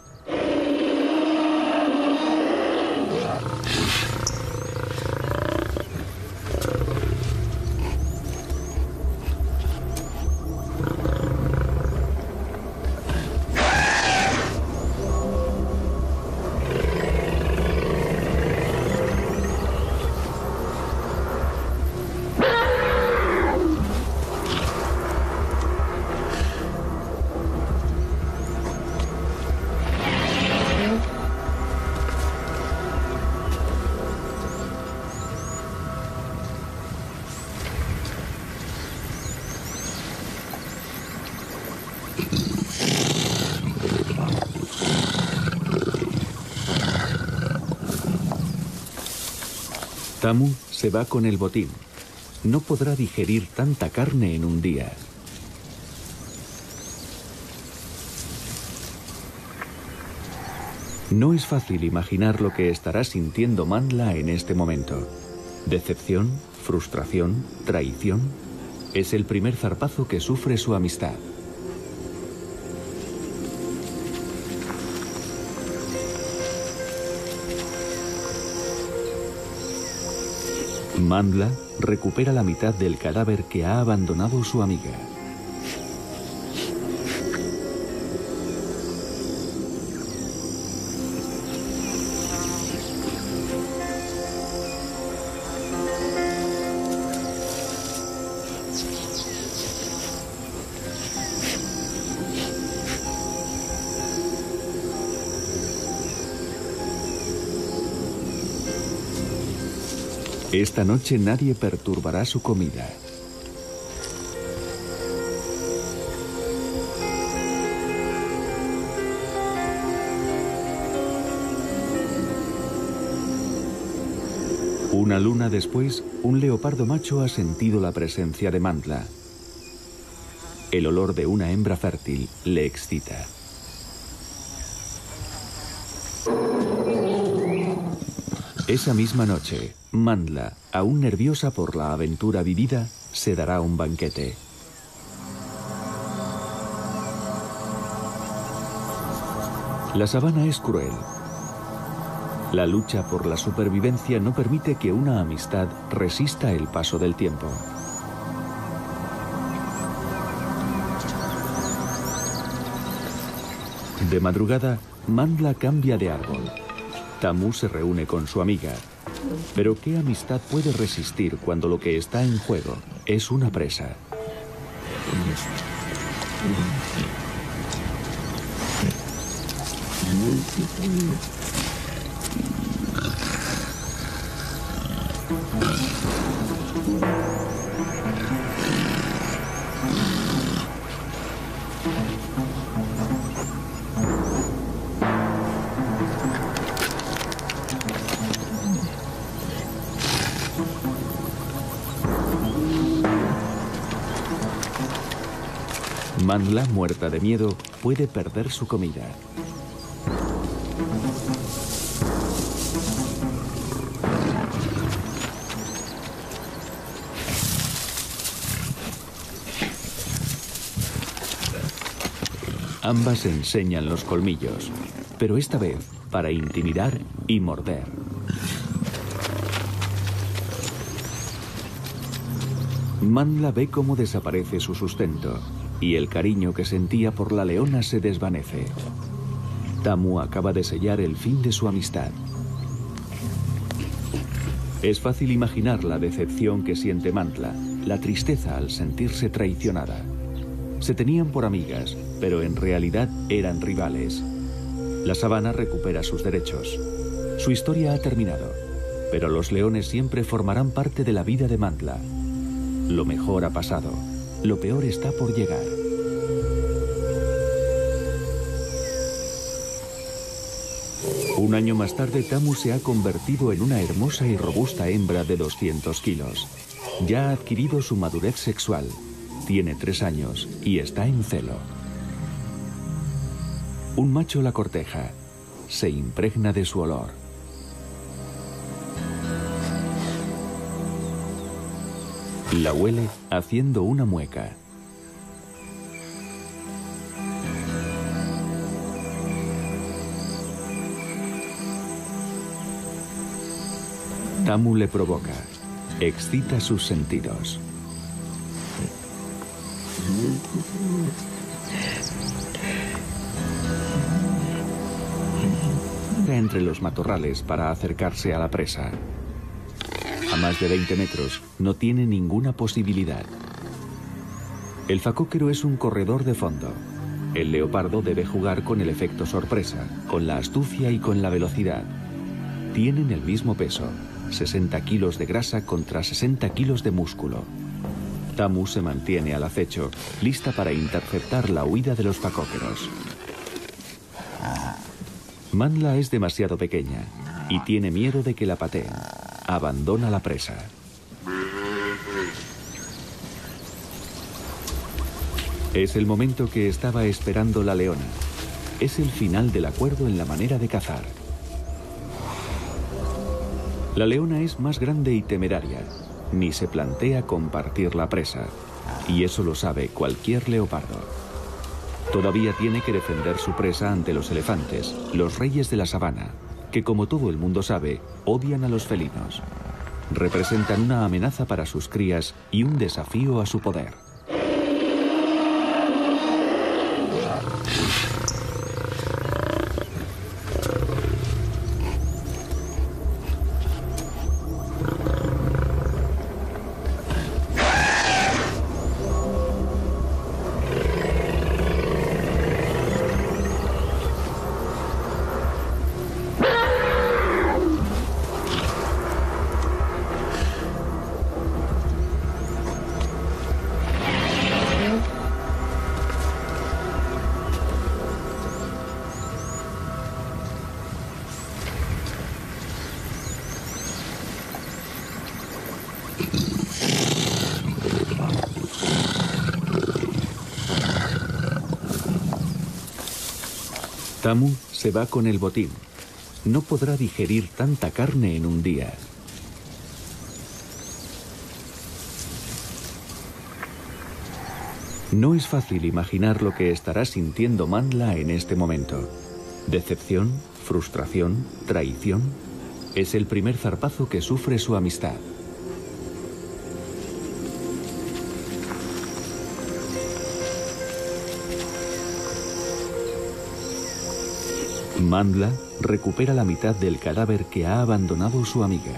Tamu se va con el botín. No podrá digerir tanta carne en un día. No es fácil imaginar lo que estará sintiendo Mandla en este momento. Decepción, frustración, traición. Es el primer zarpazo que sufre su amistad. Mandla recupera la mitad del cadáver que ha abandonado su amiga. Esta noche nadie perturbará su comida. Una luna después, un leopardo macho ha sentido la presencia de Mandla. El olor de una hembra fértil le excita. Esa misma noche, Mandla, aún nerviosa por la aventura vivida, se dará un banquete. La sabana es cruel. La lucha por la supervivencia no permite que una amistad resista el paso del tiempo. De madrugada, Mandla cambia de árbol. Tamu se reúne con su amiga. Pero ¿qué amistad puede resistir cuando lo que está en juego es una presa? Mandla, muerta de miedo, puede perder su comida. Ambas enseñan los colmillos, pero esta vez para intimidar y morder. Mandla ve cómo desaparece su sustento y el cariño que sentía por la leona se desvanece. Tamu acaba de sellar el fin de su amistad. Es fácil imaginar la decepción que siente Mandla, la tristeza al sentirse traicionada. Se tenían por amigas, pero en realidad eran rivales. La sabana recupera sus derechos. Su historia ha terminado, pero los leones siempre formarán parte de la vida de Mandla. Lo mejor ha pasado, lo peor está por llegar. Un año más tarde, Tamu se ha convertido en una hermosa y robusta hembra de 200 kilos. Ya ha adquirido su madurez sexual. Tiene 3 años y está en celo. Un macho la corteja. Se impregna de su olor. La huele haciendo una mueca. Tamu le provoca. Excita sus sentidos. Entre los matorrales para acercarse a la presa. A más de 20 metros no tiene ninguna posibilidad. El facóquero es un corredor de fondo. El leopardo debe jugar con el efecto sorpresa, con la astucia y con la velocidad. Tienen el mismo peso, 60 kilos de grasa contra 60 kilos de músculo. Tamu se mantiene al acecho, lista para interceptar la huida de los facóqueros. Mandla es demasiado pequeña y tiene miedo de que la pateen. Abandona la presa. Es el momento que estaba esperando la leona. Es el final del acuerdo en la manera de cazar. La leona es más grande y temeraria. Ni se plantea compartir la presa. Y eso lo sabe cualquier leopardo. Todavía tiene que defender su presa ante los elefantes, los reyes de la sabana, que como todo el mundo sabe, odian a los felinos. Representan una amenaza para sus crías y un desafío a su poder. Tamu se va con el botín. No podrá digerir tanta carne en un día. No es fácil imaginar lo que estará sintiendo Mandla en este momento. Decepción, frustración, traición. Es el primer zarpazo que sufre su amistad. Mandla recupera la mitad del cadáver que ha abandonado su amiga.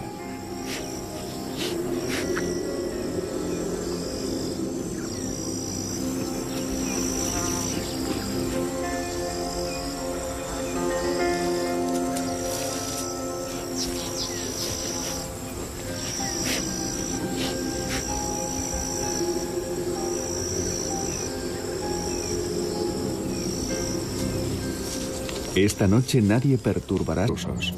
Esta noche nadie perturbará a los rusos.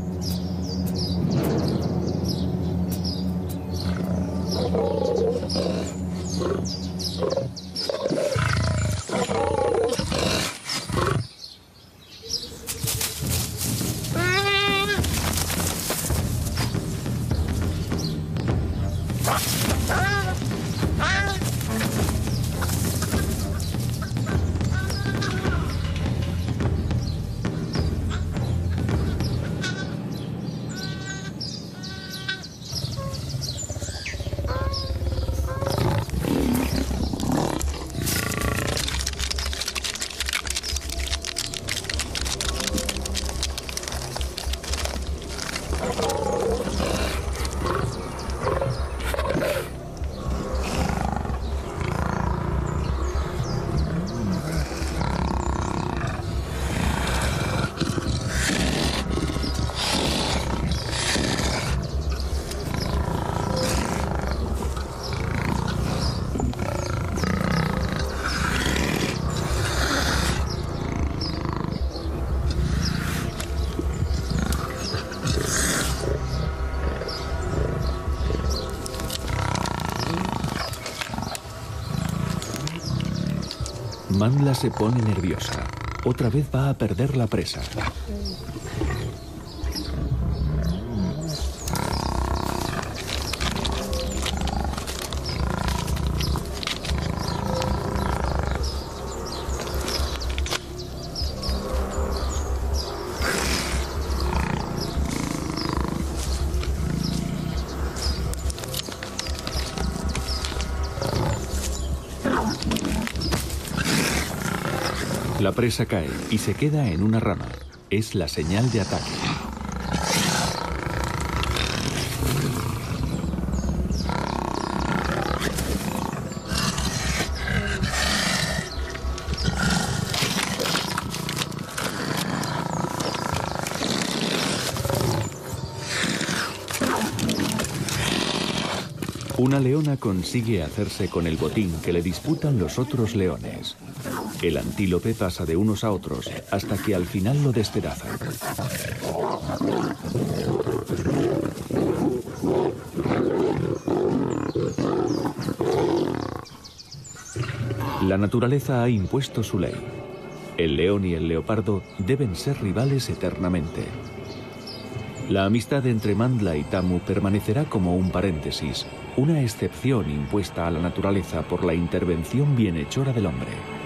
Mandla se pone nerviosa. Otra vez va a perder la presa. La presa cae y se queda en una rama. Es la señal de ataque. Una leona consigue hacerse con el botín que le disputan los otros leones. El antílope pasa de unos a otros hasta que al final lo despedaza. La naturaleza ha impuesto su ley. El león y el leopardo deben ser rivales eternamente. La amistad entre Mandla y Tamu permanecerá como un paréntesis, una excepción impuesta a la naturaleza por la intervención bienhechora del hombre.